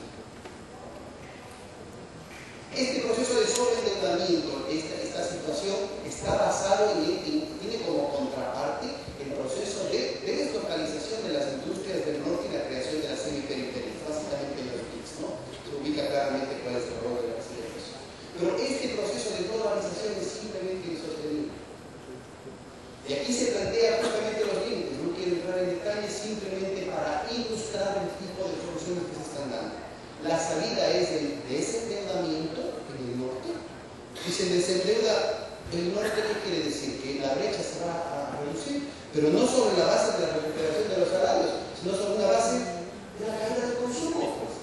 Este proceso de sobreendeudamiento, esta, esta situación, está basado en, en, tiene como contraparte el proceso de deslocalización de las industrias del norte y la creación de las semiperiferias, básicamente en los B I Cs, ¿no? Se ubica claramente cuál es el rol de la aceleración. Pero este proceso de globalización es simplemente insostenible. Y aquí se plantea justamente los límites, no quiero entrar en detalles, simplemente para ilustrar el tipo de soluciones que se están dando. La salida es de, de ese endeudamiento en el norte. Si se desendeuda el norte, ¿qué quiere decir? Que la brecha se va a reducir, pero no sobre la base de la recuperación de los salarios, sino sobre una base de la caída del consumo. Pues.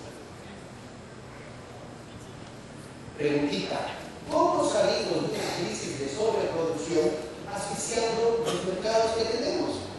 Preguntita, ¿cómo salimos de una crisis de sobreproducción asfixiando los mercados que tenemos?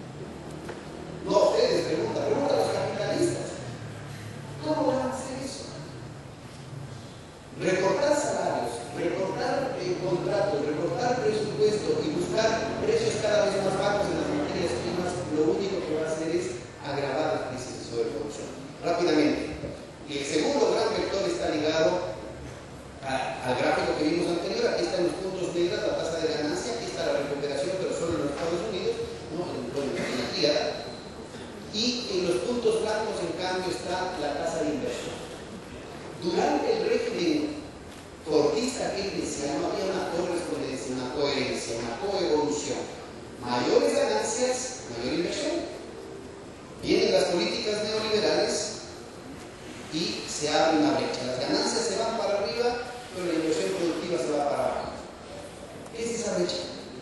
No, ustedes preguntan, preguntan a los capitalistas. ¿Cómo van a hacer eso? Recortar salarios, recortar eh, contratos, recortar presupuesto y buscar precios cada vez más bajos en las materias primas, lo único que va a hacer es agravar la crisis de sobreproducción. Rápidamente, y el segundo gran vector está ligado a, al gráfico que vimos anterior. Aquí están los puntos negros, la tasa de ganancia, aquí está la recuperación, pero solo en los Estados Unidos, ¿no? en, en, en la tierra. Y en los puntos blancos, en cambio, está la tasa de inversión. Durante el régimen fordista keynesiano había una correspondencia, una coherencia, una coevolución. Mayores ganancias, mayor inversión. Vienen las políticas neoliberales y se abre una brecha. Las ganancias se van para arriba, pero la inversión productiva se va para abajo. ¿Qué es esa brecha?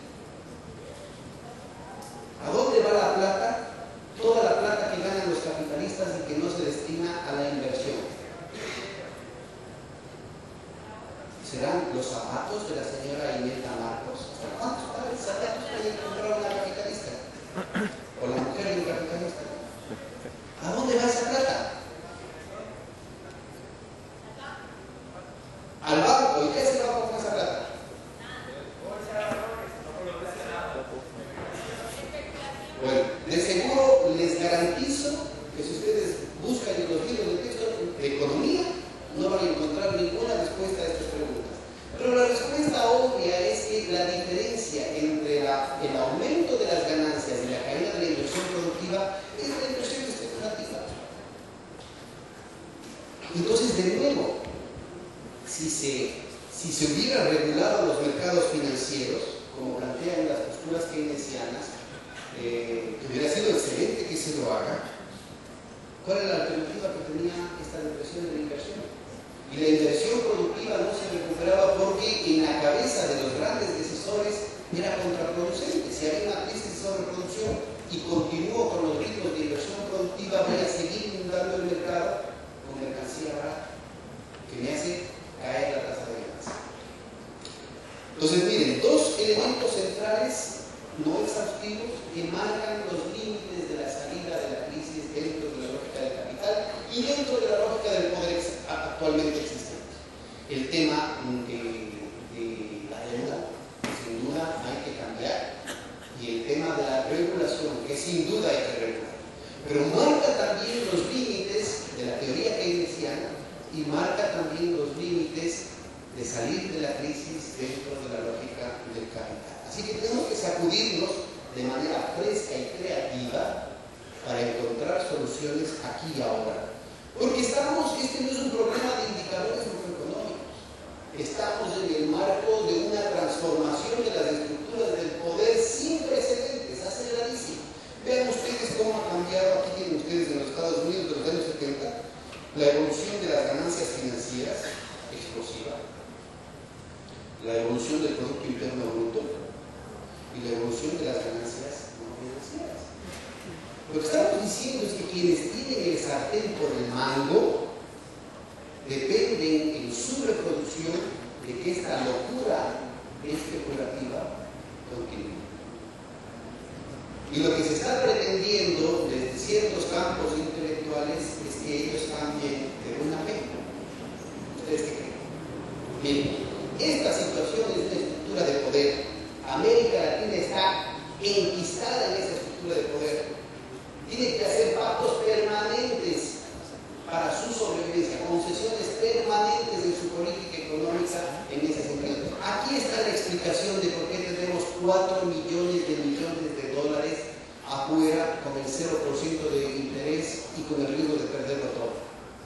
¿A dónde va la plata? Toda la plata que ganan los capitalistas y que no se destina a la inversión. ¿Serán los zapatos de la señora Imelda Marcos? ¿Cuántos pares de zapatos puede comprar una capitalista? ¿O la mujer de un capitalista? ¿A dónde va esa plata? obvia es que la diferencia entre la, el aumento de las ganancias y la caída de la inversión productiva es la inversión especulativa. Entonces, de nuevo, si se, si se hubieran regulado los mercados financieros, como plantean las posturas keynesianas, eh, que hubiera sido excelente que se lo haga, ¿cuál era la alternativa que tenía esta depresión de la inversión? Y la inversión productiva no se recuperaba porque en la cabeza de los grandes decisores era contraproducente. Si había una crisis de sobreproducción y continúo con los ritmos de inversión productiva, voy a seguir inundando el mercado con mercancía barata, que me hace caer la tasa de ganancia. Entonces, miren, dos elementos centrales no exhaustivos que marcan los límites de la salida de la crisis dentro de la lógica del capital y dentro de la lógica del poder actualmente existente. El tema de, de la deuda, que sin duda hay que cambiar, y el tema de la regulación, que sin duda hay que regular. Pero marca también los límites de la teoría keynesiana y marca también los límites de salir de la crisis dentro de la lógica del capital. Así que tenemos que sacudirnos de manera fresca y creativa para encontrar soluciones aquí y ahora. Porque estamos, este no es un problema de indicadores macroeconómicos, estamos en el marco de una transformación de las estructuras del poder sin precedentes, aceleradísimo. Vean ustedes cómo ha cambiado, aquí tienen ustedes en los Estados Unidos de los años setenta, la evolución de las ganancias financieras, explosiva, la evolución del Producto Interno Bruto y la evolución de las ganancias no financieras. Lo que estamos diciendo es que quienes tienen el sartén por el mango dependen en su reproducción de que esta locura especulativa continúe. Y lo que se está pretendiendo desde ciertos campos intelectuales es que ellos cambien de buena fe. ¿Ustedes qué creen? Bien, esta situación es una estructura de poder. América Latina está enquistada en esa estructura de poder. Tiene que hacer pactos permanentes para su sobrevivencia, concesiones permanentes en su política económica en ese sentido. Aquí está la explicación de por qué tenemos cuatro millones de millones de dólares afuera con el cero por ciento de interés y con el riesgo de perderlo todo.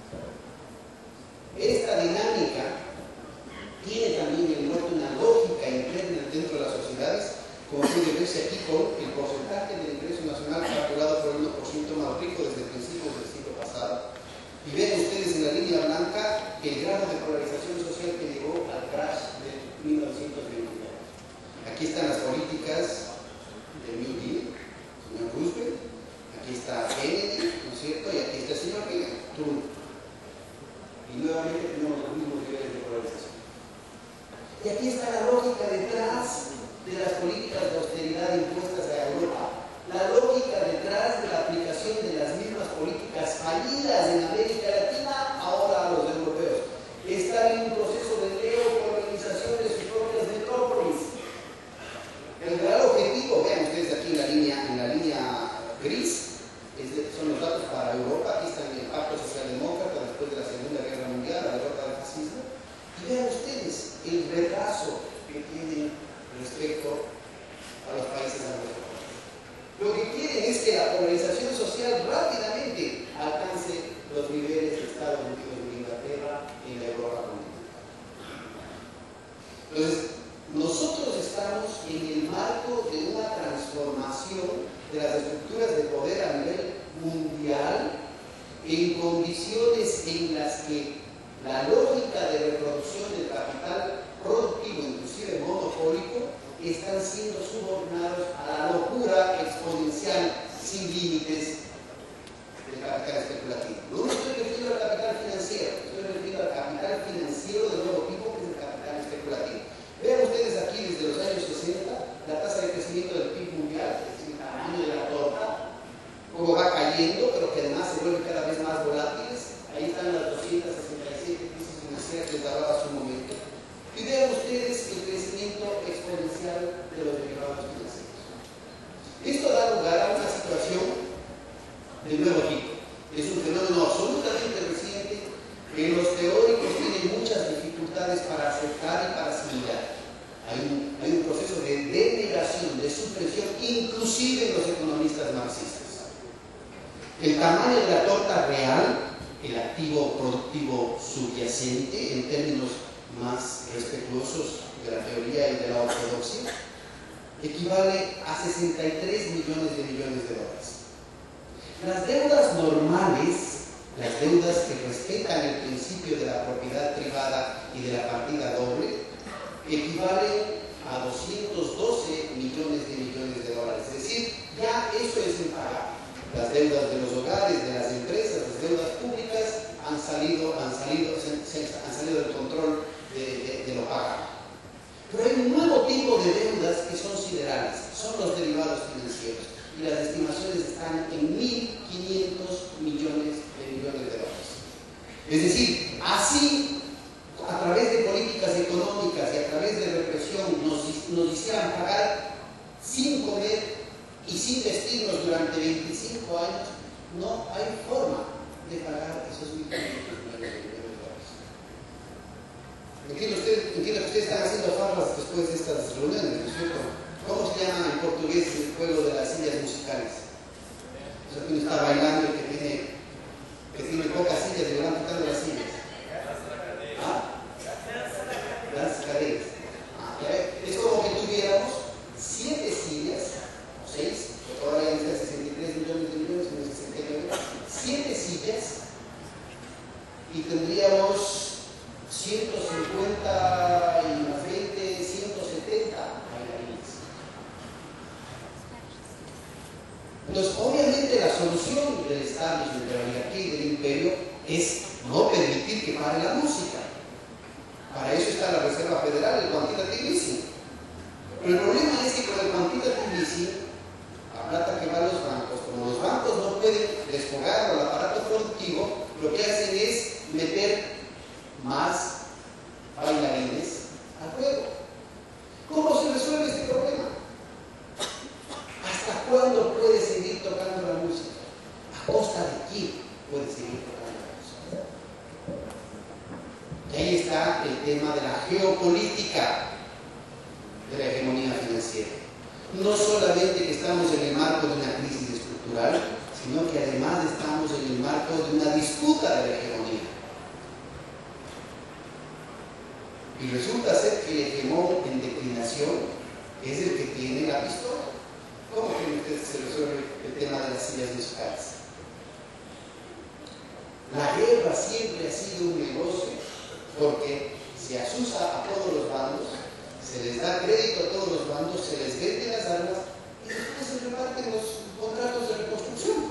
Esta dinámica tiene también envuelto una lógica interna dentro de las sociedades, como puede verse aquí con el porcentaje del ingreso nacional calculado por el uno por ciento más rico desde principios del siglo pasado. Y ven ustedes en la línea blanca el grado de polarización social que llegó al crash de mil novecientos veintinueve. Aquí están las políticas del New Deal, señor Roosevelt, aquí está Kennedy, ¿no es cierto? Y aquí está el señor Trump. Y nuevamente tenemos los mismos niveles de polarización. Y aquí está la lógica detrás de las políticas de austeridad impuestas a Europa, la lógica detrás de la aplicación de las mismas políticas fallidas en América Latina ahora a los europeos. Están en un proceso de neocolonización de sus propias metrópolis. El gran objetivo, vean ustedes aquí en la línea, en la línea gris, es de, son los datos para Europa. Aquí está el pacto socialdemócrata después de la Segunda Guerra Mundial, la derrota del fascismo. Y vean ustedes el retraso que tienen respecto a los países anglosajones. Lo que quieren es que la polarización social rápidamente alcance los niveles de Estados Unidos y de Inglaterra en la Europa continental. Entonces, nosotros estamos en el marco de una transformación de las estructuras de poder a nivel mundial en condiciones en las que la lógica de reproducción del capital productivo, inclusive monopólico, están siendo subordinados a la locura exponencial sin límites del capital especulativo. No me estoy refiriendo al capital financiero, estoy refiriendo al capital financiero de nuevo tipo, que es el capital especulativo. Vean ustedes aquí desde los años sesenta la tasa de crecimiento del P I B mundial, es decir, el tamaño de la torta, cómo va cayendo, pero que además se vuelven cada vez más volátiles. Ahí están las doscientas sesenta y siete crisis financieras que les daba a su momento. Y vean ustedes el crecimiento exponencial de los derivados financieros. Esto da lugar a una situación de nuevo tipo. Es un fenómeno absolutamente reciente que los teóricos tienen muchas dificultades para aceptar y para asimilar. Hay un, hay un proceso de denegación, de supresión, inclusive en los economistas marxistas. El tamaño de la torta real, el activo productivo subyacente, en términos más respetuosos de la teoría y de la ortodoxia, equivale a sesenta y tres millones de millones de dólares. Las deudas normales, las deudas que respetan el principio de la propiedad privada y de la partida doble, equivalen a doscientos doce millones de millones de dólares. Es decir, ya eso es impagable. Las deudas de los hogares, de las empresas, las deudas públicas han salido, han salido, se, se, han salido del control de, de, de lo pagado. Pero hay un nuevo tipo de deudas que son siderales, son los derivados financieros. Y las estimaciones están en mil quinientos millones de millones de dólares. Es decir, así, a través de políticas económicas y a través de represión, nos, nos hicieran pagar sin comer y sin vestirnos durante veinticinco años, no hay forma de pagar esos mil quinientos millones de dólares. Entiendo, usted, entiendo que ustedes están haciendo farras después de estas reuniones, ¿no es cierto? ¿Cómo se llama en portugués el juego de las sillas musicales? O sea, que uno está bailando y que tiene, que tiene pocas sillas y le van quitando las sillas. ¿Ah? Las cadenas. Ah, es como que tuviéramos siete sillas, o seis, porque ahora hay sesenta y tres millones de millones, no sesenta y nueve, siete sillas, y tendríamos ciento cincuenta y más veinte, ciento setenta bailarines. Entonces, obviamente la solución del establishment, de la oligarquía y del imperio es no permitir que pare la música. Para eso está la Reserva Federal, el quantitative easing. Pero el problema es que con el quantitative easing, la plata que va a los bancos, como los bancos no pueden desfogar al aparato productivo, lo que hacen es meter más bailarines al juego. ¿Cómo se resuelve este problema? ¿Hasta cuándo puede seguir tocando la música? ¿A costa de quién puede seguir tocando la música? Y ahí está el tema de la geopolítica de la hegemonía financiera. No solamente que estamos en el marco de una crisis estructural, sino que además estamos en el marco de una disputa de la hegemonía. Y resulta ser que el hegemón en declinación es el que tiene la pistola. ¿Cómo creen ustedes que se resuelve el tema de las sillas musicales? La guerra siempre ha sido un negocio porque se asusa a todos los bandos, se les da crédito a todos los bandos, se les vende las armas y después se reparten los contratos de reconstrucción.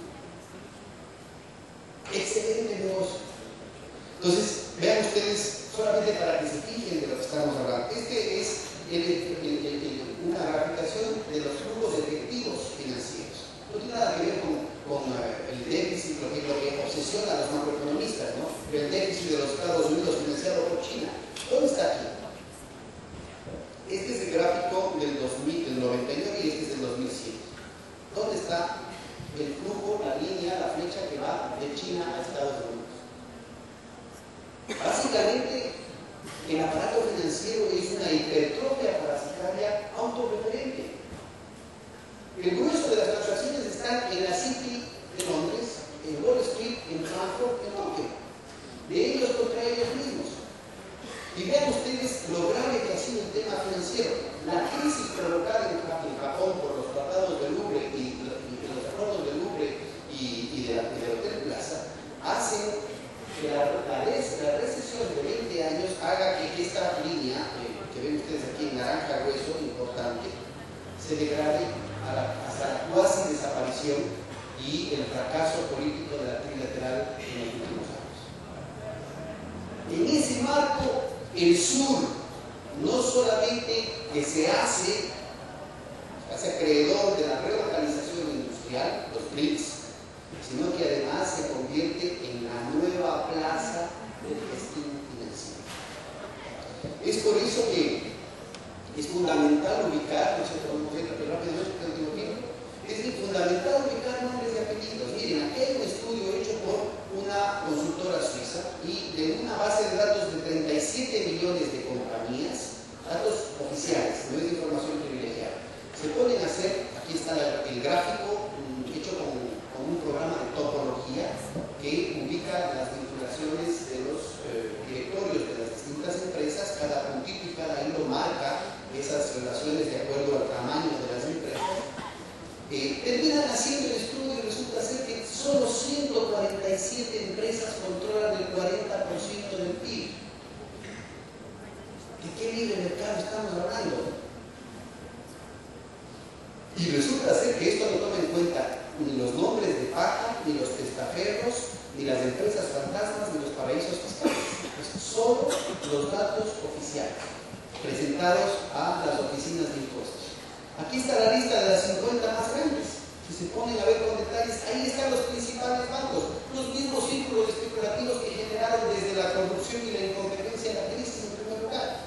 Excelente negocio. Entonces, vean ustedes, solamente para que se fijen de lo que estamos hablando, este es el, el, el, el, una graficación de los flujos efectivos financieros. No tiene nada que ver con, con uh, el déficit, lo que, lo que obsesiona a los macroeconomistas, ¿no? El déficit de los Estados Unidos financiado por China. ¿Dónde está aquí? Este es el gráfico del, dos mil, del noventa y nueve y este es del dos mil siete. ¿Dónde está el flujo, la línea, la flecha que va de China a Estados Unidos? Básicamente, el aparato financiero es una hipertrofia parasitaria autorreferente. El grueso de las transacciones están en la City de Londres, en Wall Street, en Frankfurt, en Tokio. De ellos contra ellos mismos. Y vean ustedes lo grave que ha sido el tema financiero. La crisis provocada en Japón por los tratados de Louvre y, y los acuerdos de Louvre y, y, de la, y del Hotel Plaza hacen que la, la, res, la recesión de veinte años haga que esta línea, eh, que ven ustedes aquí en naranja grueso, importante, se degrade a la, hasta la cuasi desaparición y el fracaso político de la trilateral en los últimos años. En ese marco, el sur no solamente que se hace, se hace acreedor de la relocalización industrial, los B R I C S, sino que además se convierte en la nueva plaza del destino financiero. Es por eso que es fundamental ubicar, no sé cómo ver rápidamente, es fundamental ubicar nombres y apellidos. Miren, aquí hay un estudio hecho por una consultora suiza y de una base de datos de treinta y siete millones de compañías, datos oficiales ¿De qué libre mercado estamos hablando? Y resulta ser que esto no toma en cuenta ni los nombres de paja, ni los testaferros, ni las empresas fantasmas, ni los paraísos fiscales. Es solo los datos oficiales presentados a las oficinas de impuestos. Aquí está la lista de las cincuenta más grandes. Si se ponen a ver con detalles, ahí están los principales bancos, los mismos círculos especulativos que generaron desde la corrupción y la incompetencia en la crisis en primer lugar.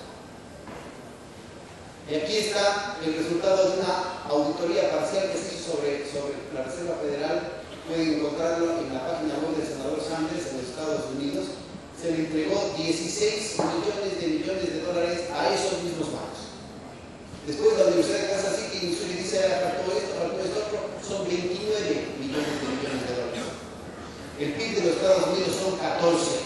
Y aquí está el resultado de una auditoría parcial que se hizo sobre, sobre la Reserva Federal. Pueden encontrarlo en la página web del senador Sanders en los Estados Unidos. Se le entregó dieciséis millones de millones de dólares a esos mismos bancos. Después la Universidad de Kansas City Missouri dice, ah, faltó esto, faltó esto, otro, son veintinueve millones de millones de dólares. El P I B de los Estados Unidos son catorce.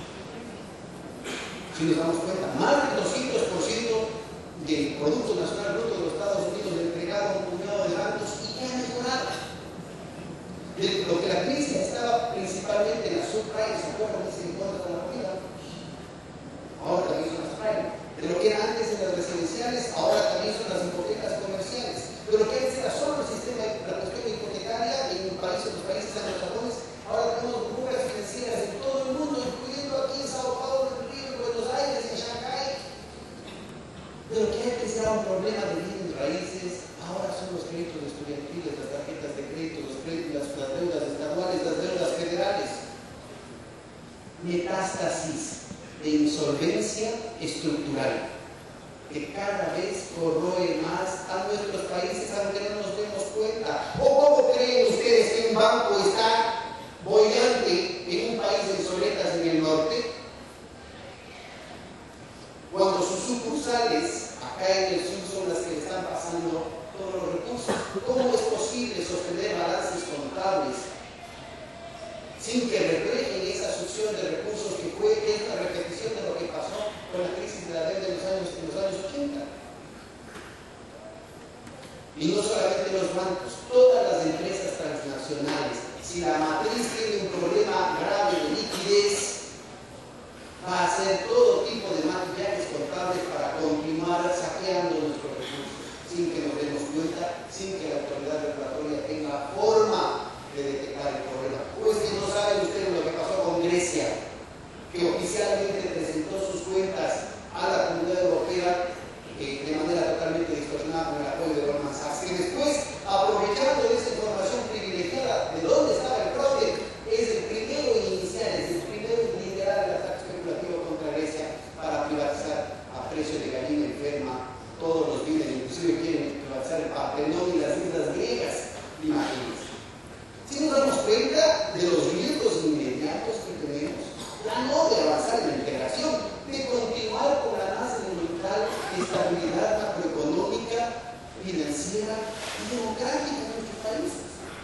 Si nos damos cuenta, más del doscientos por ciento del Producto Nacional Bruto de los Estados Unidos entregado a un puñado de bancos y que ha mejorado. De lo que la crisis estaba principalmente en las subprimes, ¿se acuerdan de ese encuentro con la comida? Ahora también son las prime. De lo que era antes en las residenciales, ahora también son las hipotecas comerciales. De lo que antes era solo el sistema, la cuestión hipotecaria en un país, en los países anglosajones, ahora tenemos burbujas financieras en todo el mundo, incluyendo aquí en Sao Paulo, en Río, en Buenos Aires, en Shanghái. De lo que antes era un problema de bienes raíces, ahora son los créditos estudiantiles, las tarjetas de crédito, los créditos, las, las deudas estaduales, las deudas federales. Metástasis de insolvencia estructural que cada vez corroe más a nuestros países, aunque no nos demos cuenta. ¿O cómo creen ustedes que un banco está boyante en un país de soletas en el norte, cuando sus sucursales acá en el sur son las que le están pasando todos los recursos? ¿Cómo es posible sostener balances contables sin que reflejen esa succión de recursos que fue esta repetición de lo que pasó con la crisis de la deuda en los años, en los años ochenta? Y no solamente los bancos, todas las empresas transnacionales, si la matriz tiene un problema grave de liquidez, va a hacer todo tipo de maquillajes contables para continuar saqueando nuestros recursos, sin que nos demos cuenta, sin que la autoridad regulatoria tenga forma de detectar el problema. Pues que no saben ustedes lo que pasó con Grecia, que oficialmente presentó sus cuentas a la Comunidad Europea eh, de manera totalmente distorsionada con el apoyo de Goldman Sachs, que después, aprovechando esa información privilegiada de dónde estaba el fraude, es el primero en iniciar, es el primero en liderar el ataque especulativo contra Grecia para privatizar a precio de gallina enferma todos los bienes, inclusive quieren privatizar el Partenón y las islas griegas. Imagínense. Si nos damos cuenta de los riesgos inmediatos que tenemos, ya no de avanzar en la integración, de continuar con la más elemental estabilidad macroeconómica, financiera y democrática en nuestros países.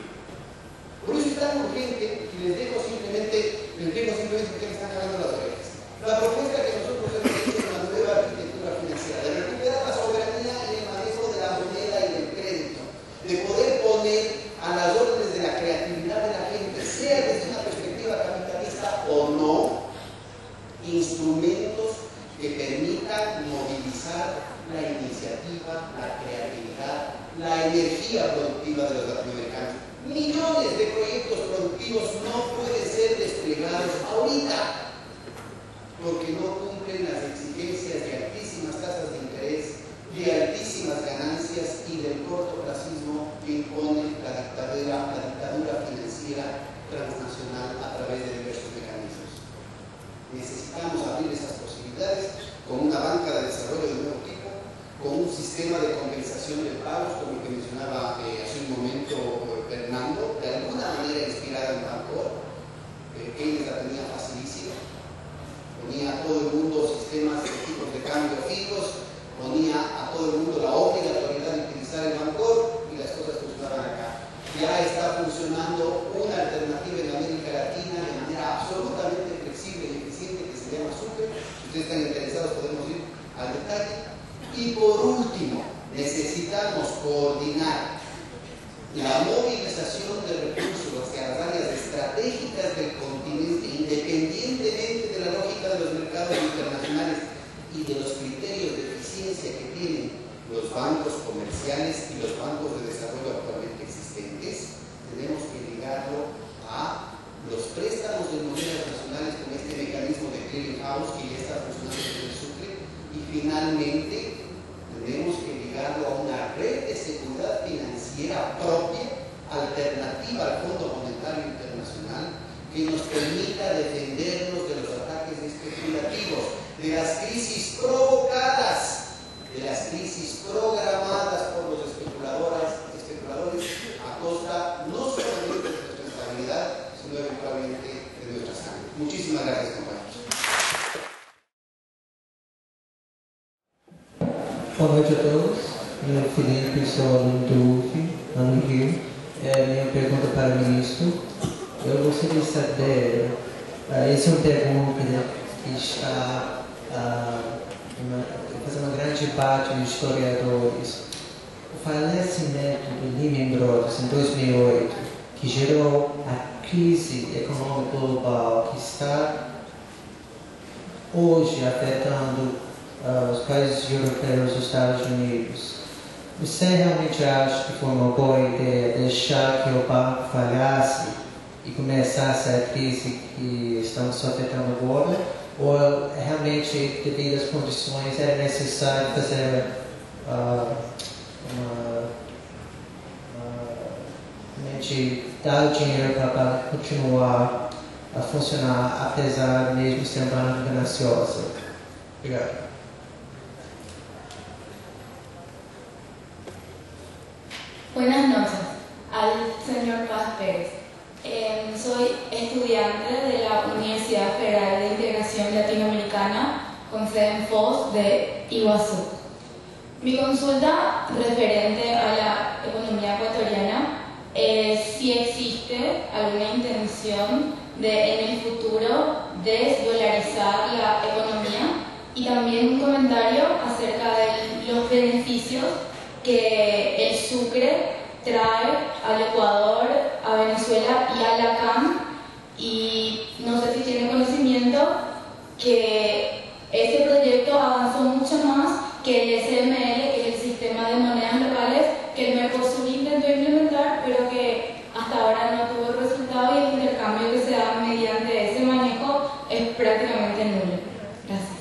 Por eso es tan urgente, y les dejo simplemente, les dejo simplemente porque me están cagando las orejas. La propuesta que nosotros hemos hecho es una nueva arquitectura financiera, de recuperar la soberanía en el manejo de la moneda y del crédito, de poder poner a las órdenes de la creatividad de la gente, sea desde una perspectiva capitalista o no, instrumentos que permitan movilizar la iniciativa, la creatividad, la energía productiva de los latinoamericanos. Millones de proyectos productivos no pueden ser desplegados ahorita porque no cumplen las exigencias de altísimas tasas de interés, de altísimas ganancias y del cortoplacismo que impone la dictadura, la dictadura financiera transnacional a través de diversos mecanismos. Necesitamos abrir esas posibilidades con una banca de desarrollo de nuevo tipo, con un sistema de compensación de pagos, como el que mencionaba eh, hace un momento eh, Fernando, de alguna manera inspirado en Bancor. Eh, Keynes la tenía facilísima, ponía a todo el mundo sistemas de tipos de cambio fijos, ponía a todo el mundo la obligatoriedad de utilizar el Bancor y las cosas funcionaban acá. Ya está funcionando una alternativa en América Latina de manera absolutamente flexible y eficiente que se llama Super. Si ustedes están interesados podemos ir al detalle. Y por último, necesitamos coordinar la movilización de recursos hacia las áreas estratégicas del continente, independientemente de la lógica de los mercados internacionales, y y de los criterios de eficiencia que tienen los bancos comerciales y los bancos de desarrollo actualmente existentes, tenemos que ligarlo a los préstamos de monedas nacionales con este mecanismo de clearing house que ya está funcionando en el Sucre, y finalmente tenemos que ligarlo a una red de seguridad financiera propia, alternativa al Fondo Monetario Internacional, que nos permita defendernos de los ataques especulativos, de las crisis provocadas, de las crisis programadas por los especuladores, especuladores a costa no solamente de nuestra estabilidad, sino eventualmente de nuestra sangre. Muchísimas gracias, compañeros. Boa noite a todos. Meu nome é Felipe, sou aluno do U F, lá no Rio. É, minha pergunta para o ministro. Eu gostaria de saber, uh, essa é uma pergunta que está uh, uma, fazendo um grande debate de historiadores. O falecimento do Lehman Brothers em dois mil e oito, que gerou a crise econômica global que está hoje afetando uh, os países europeus e os Estados Unidos, você realmente acha que foi uma boa ideia deixar que o banco falhasse e começasse a crise que estamos afetando agora? Ou realmente, devido às condições, era necessário fazer uh, uma, uh, realmente dar o dinheiro para continuar a funcionar, apesar mesmo de ser uma banca gananciosa? Obrigado. Buenas noches al señor Paz Pérez. Eh, soy estudiante de la Universidad Federal de Integración Latinoamericana con sede en Foz de Iguazú. Mi consulta referente a la economía ecuatoriana es si existe alguna intención de en el futuro desdolarizar la economía, y también un comentario acerca de los beneficios que el Sucre trae al Ecuador, a Venezuela y a la C A M, y no sé si tiene conocimiento que este proyecto avanzó mucho más que el S M L, que es el sistema de monedas locales que el Mercosur intentó implementar, pero que hasta ahora no tuvo resultado, y el intercambio que se da mediante ese manejo es prácticamente nulo. Gracias.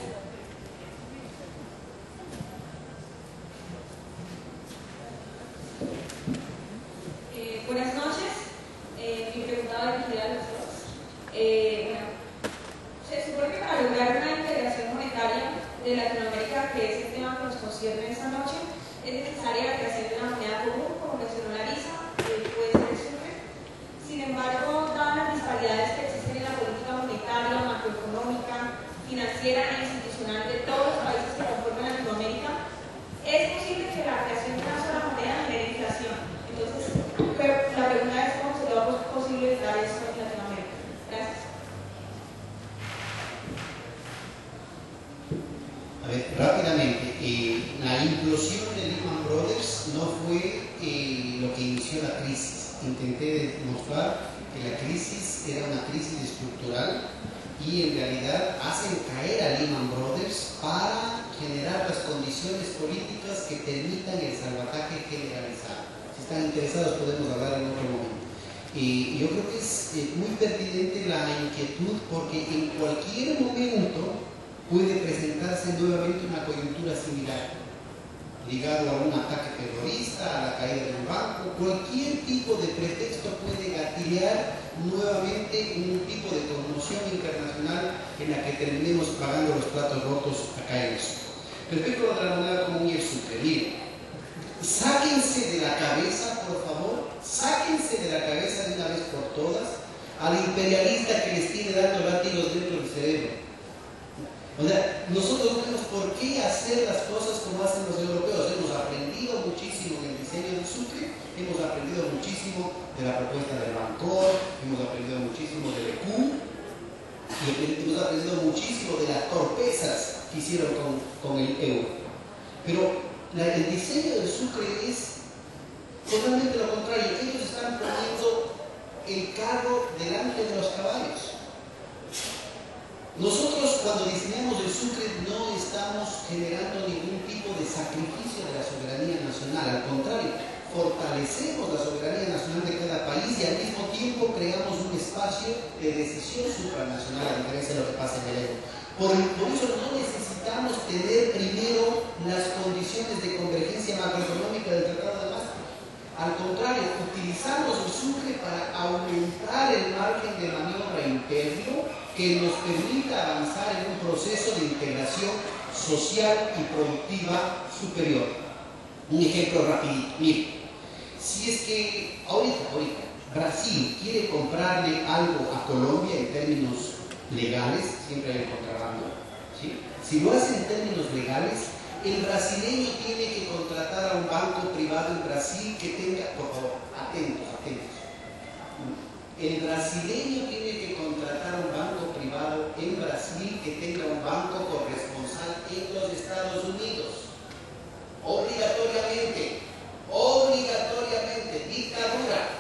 Buenas noches, eh, mi pregunta va dirigida a los dos. Eh, bueno, se supone que para lograr una integración monetaria de Latinoamérica, que es el tema que nos concierne esta noche, es necesaria la creación de una moneda común, como mencionó Larisa, que puede ser el Sucre. Sin embargo, dadas las disparidades que existen en la política monetaria, macroeconómica, financiera e institucional de todos los países que conforman Latinoamérica, es posible que la creación de una sola moneda genere inflación. Entonces, la pregunta es cómo sería posible evitar eso en Latinoamérica. Gracias. A ver, rápidamente, eh, la implosión de Lehman Brothers no fue eh, lo que inició la crisis. Intenté demostrar que la crisis era una crisis estructural y en realidad hacen caer a Lehman Brothers para generar las condiciones políticas que permitan el salvataje generalizado. Si están interesados podemos hablar en otro momento. Y yo creo que es eh, muy pertinente la inquietud, porque en cualquier momento puede presentarse nuevamente una coyuntura similar, ligado a un ataque terrorista, a la caída de un banco. Cualquier tipo de pretexto puede gatillar nuevamente un tipo de conmoción internacional en la que terminemos pagando los platos rotos acá en eso. Respecto a la moneda común y el Sucre, miren, sáquense de la cabeza, por favor, sáquense de la cabeza de una vez por todas al imperialista que les tiene dando látigos dentro del cerebro. O sea, nosotros no tenemos por qué hacer las cosas como hacen los europeos. Hemos aprendido muchísimo en el diseño del Sucre, hemos aprendido muchísimo de la propuesta del Bancor, hemos aprendido muchísimo del E Q, y hemos aprendido muchísimo de las torpezas que hicieron con, con el euro. Pero la, el diseño del Sucre es totalmente lo contrario. Ellos están poniendo el carro delante de los caballos. Nosotros cuando diseñamos el Sucre no estamos generando ningún tipo de sacrificio de la soberanía nacional, al contrario, fortalecemos la soberanía nacional de cada país y al mismo tiempo creamos un espacio de decisión supranacional, a diferencia de lo que pasa en el Evo. Por, por eso no necesitamos tener primero las condiciones de convergencia macroeconómica del Tratado de Maastricht. Al contrario, utilizamos el Sucre para aumentar el margen de maniobra interno que nos permita avanzar en un proceso de integración social y productiva superior. Un ejemplo rapidito. Mire, si es que ahorita, ahorita, Brasil quiere comprarle algo a Colombia en términos legales, siempre hay el contrabando, ¿sí? Si lo hace en términos legales, el brasileño tiene que contratar a un banco privado en Brasil que tenga, por favor, atentos, atentos. El brasileño tiene que contratar a un banco privado en Brasil que tenga un banco corresponsal en los Estados Unidos. Obligatoriamente, obligatoriamente, dictadura.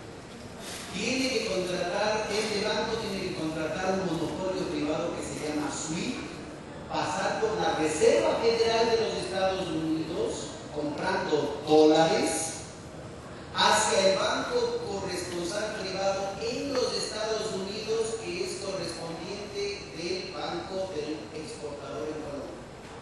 Tiene que contratar, este banco tiene que contratar un monopolio privado que se llama SWIFT, pasar por la Reserva Federal de los Estados Unidos comprando dólares hacia el banco corresponsal privado en los Estados Unidos que es correspondiente del banco del exportador en Colombia.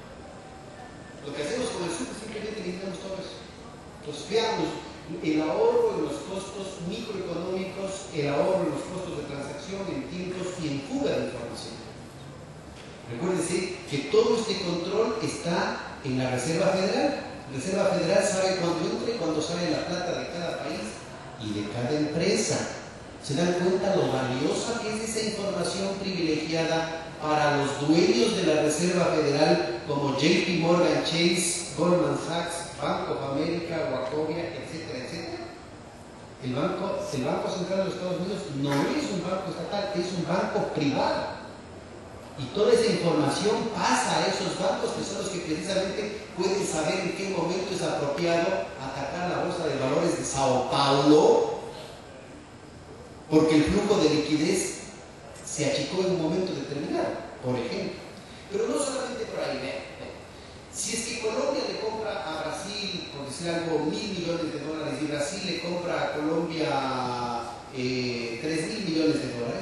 Lo que hacemos con el Sucre es simplemente eliminamos todo eso. Entonces veamos el ahorro en los costos microeconómicos, el ahorro en los costos de transacción, en tiempos y en fuga de información. Recuérdense que todo este control está en la Reserva Federal. La Reserva Federal sabe cuándo entra y cuándo sale la plata de cada país y de cada empresa. ¿Se dan cuenta lo valiosa que es esa información privilegiada para los dueños de la Reserva Federal como J P Morgan Chase, Goldman Sachs, Bank of America, Wachovia, etcétera, etcétera? El banco, el Banco Central de los Estados Unidos no es un banco estatal, es un banco privado. Y toda esa información pasa a esos bancos que son los que precisamente pueden saber en qué momento es apropiado atacar la bolsa de valores de Sao Paulo, porque el flujo de liquidez se achicó en un momento determinado, por ejemplo. Pero no solamente por ahí, ¿eh? Si es que Colombia le compra a Brasil, por decir algo, mil millones de dólares y Brasil le compra a Colombia eh, tres mil millones de dólares,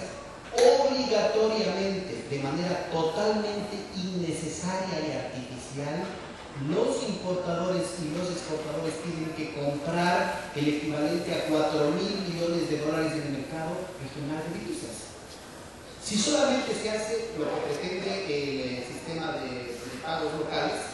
obligatoriamente, de manera totalmente innecesaria y artificial, los importadores y los exportadores tienen que comprar el equivalente a cuatro mil millones de dólares en el mercado regional de divisas. Si solamente se hace lo que pretende el sistema de, de pagos locales,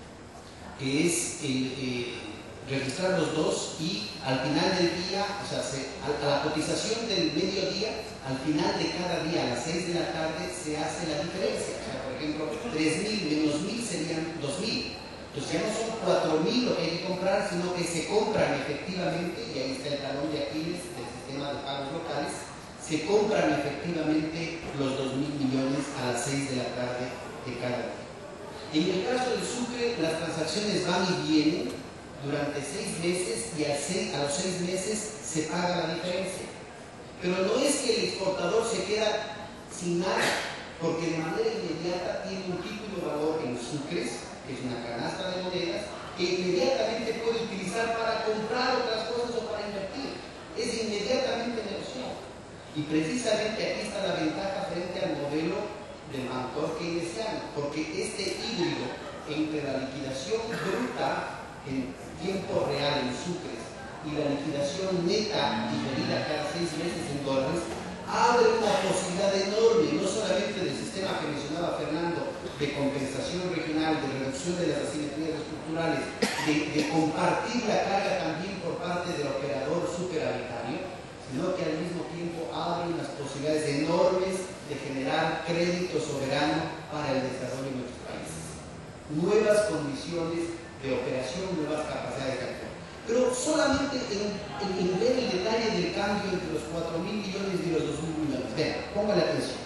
que es el, eh, registrar los dos y al final del día, o sea, se, a, a la cotización del mediodía, al final de cada día a las seis de la tarde se hace la diferencia. O sea, por ejemplo, tres mil menos mil serían dos mil. Entonces ya no son cuatro mil lo que hay que comprar, sino que se compran efectivamente, y ahí está el talón de Aquiles del sistema de pagos locales, se compran efectivamente los dos mil millones a las seis de la tarde de cada día. En el caso del Sucre, las transacciones van y vienen durante seis meses y a, seis, a los seis meses se paga la diferencia. Pero no es que el exportador se queda sin nada, porque de manera inmediata tiene un título de valor en Sucres, que es una canasta de monedas, que inmediatamente puede utilizar para comprar otras cosas o para invertir. Es inmediatamente negociado. Y precisamente aquí está la ventaja frente al modelo del banco keynesiano, porque este híbrido entre la liquidación bruta en tiempo real en Sucres y la liquidación neta diferida cada seis meses en dólares abre una posibilidad enorme, no solamente del sistema que mencionaba Fernando, de compensación regional, de reducción de las asimetrías estructurales, de, de compartir la carga también por parte del operador superavitario, sino que al mismo tiempo abre unas posibilidades enormes de generar crédito soberano para el desarrollo de nuestros países. Nuevas condiciones de operación, nuevas capacidades de acción. Pero solamente en, en, en ver el detalle del cambio entre los cuatro mil millones y los dos mil millones. Vean, póngale atención.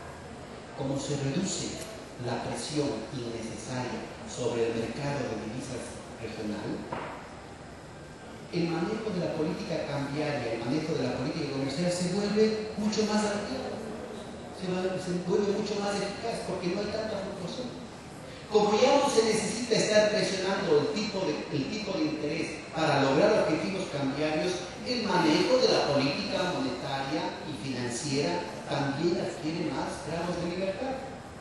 Cómo se reduce la presión innecesaria sobre el mercado de divisas regional, el manejo de la política cambiaria, el manejo de la política comercial se vuelve mucho más adecuado. se, va, se vuelve mucho más eficaz porque no hay tanta fluctuación. Como ya no se necesita estar presionando el tipo, de, el tipo de interés para lograr objetivos cambiarios, el manejo de la política monetaria y financiera también adquiere más grados de libertad.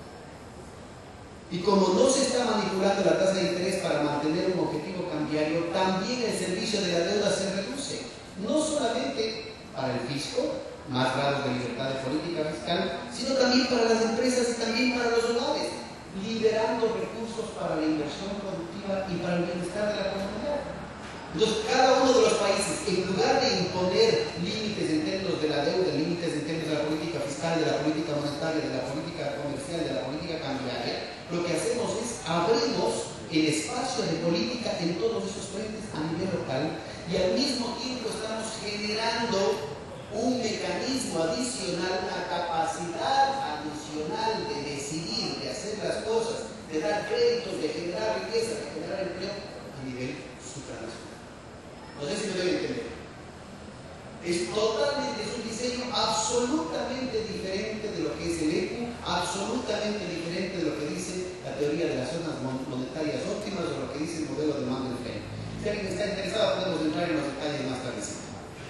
Y como no se está manipulando la tasa de interés para mantener un objetivo cambiario, también el servicio de la deuda se reduce. No solamente para el fisco, más grados de libertad de política fiscal, sino también para las empresas y también para los hogares, liberando recursos para la inversión productiva y para el bienestar de la comunidad. Entonces, cada uno de los países, en lugar de imponer límites en términos de la deuda, límites en términos de la política fiscal, de la política monetaria, de la política comercial, de la política cambiaria, lo que hacemos es abrimos el espacio de política en todos esos frentes a nivel local y al mismo tiempo estamos generando un mecanismo adicional, una capacidad adicional de decidir, de hacer las cosas, de dar créditos, de generar riqueza, de generar empleo a nivel supranacional. No sé si me doy a entender. Es totalmente, es un diseño absolutamente diferente de lo que es el E Q U, absolutamente diferente de lo que dice la teoría de las zonas monetarias óptimas o lo que dice el modelo de Mandelbrot. Si alguien está interesado, podemos entrar en los detalles más tardecito.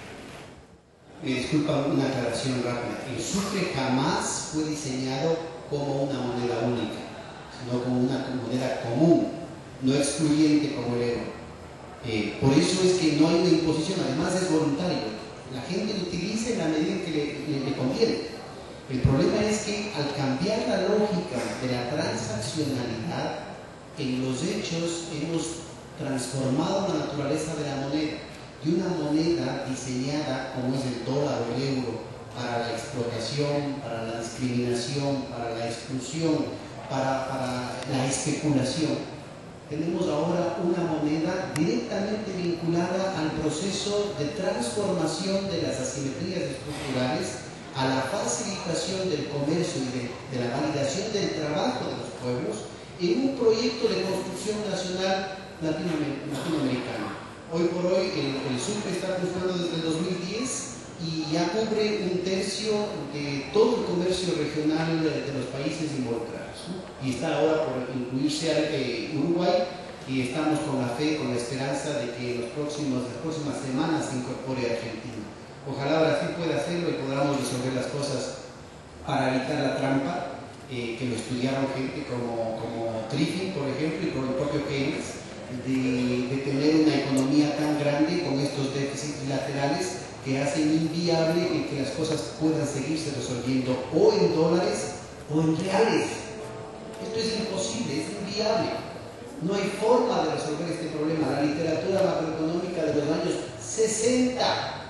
Me disculpa una aclaración rápida. El Sucre jamás fue diseñado como una moneda única, sino como una moneda común, no excluyente como el euro. Eh, por eso es que no hay una imposición, además es voluntario. La gente lo utiliza en la medida en que le, le, le conviene. El problema es que al cambiar la lógica de la transaccionalidad, en los hechos hemos transformado la naturaleza de la moneda, de una moneda diseñada como es el dólar o el euro, para la explotación, para la discriminación, para la exclusión, para, para la especulación. Tenemos ahora una moneda directamente vinculada al proceso de transformación de las asimetrías estructurales, a la facilitación del comercio y de, de la validación del trabajo de los pueblos, en un proyecto de construcción nacional latinoamericana. Hoy por hoy el, el Sucre está funcionando desde el dos mil diez y ya cubre un tercio de todo el comercio regional de, de los países involucrados, ¿no? Y está ahora por incluirse eh, Uruguay y estamos con la fe, con la esperanza de que en los próximos, las próximas semanas se incorpore Argentina. Ojalá Brasil pueda hacerlo y podamos resolver las cosas para evitar la trampa eh, que lo estudiaron gente como, como Triffin, por ejemplo, y como el propio Keynes, de, de tener una economía tan grande con estos déficits bilaterales que hacen inviable que las cosas puedan seguirse resolviendo o en dólares o en reales. Esto es imposible, es inviable. No hay forma de resolver este problema. La literatura macroeconómica de los años sesenta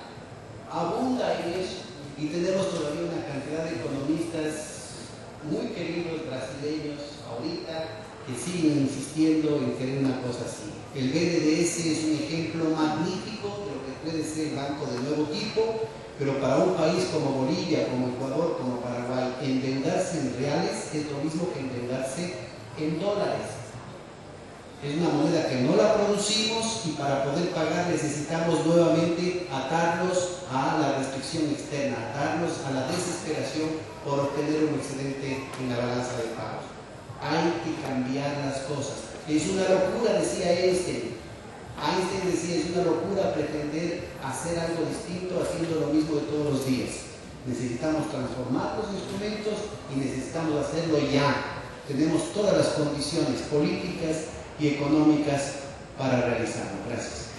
abunda en eso y tenemos todavía una cantidad de economistas muy queridos brasileños ahorita que siguen insistiendo en querer una cosa así. El B N D S es un ejemplo magnífico de lo que puede ser el banco de nuevo tipo, pero para un país como Bolivia, como Ecuador, como Paraguay, endeudarse en reales es lo mismo que endeudarse en dólares. Es una moneda que no la producimos y para poder pagar necesitamos nuevamente atarnos a la restricción externa, atarnos a la desesperación por obtener un excedente en la balanza de pagos. Hay que cambiar las cosas. Es una locura, decía Einstein. Einstein decía, es una locura pretender hacer algo distinto haciendo lo mismo de todos los días. Necesitamos transformar los instrumentos y necesitamos hacerlo ya. Tenemos todas las condiciones políticas y económicas para realizarlo. Gracias.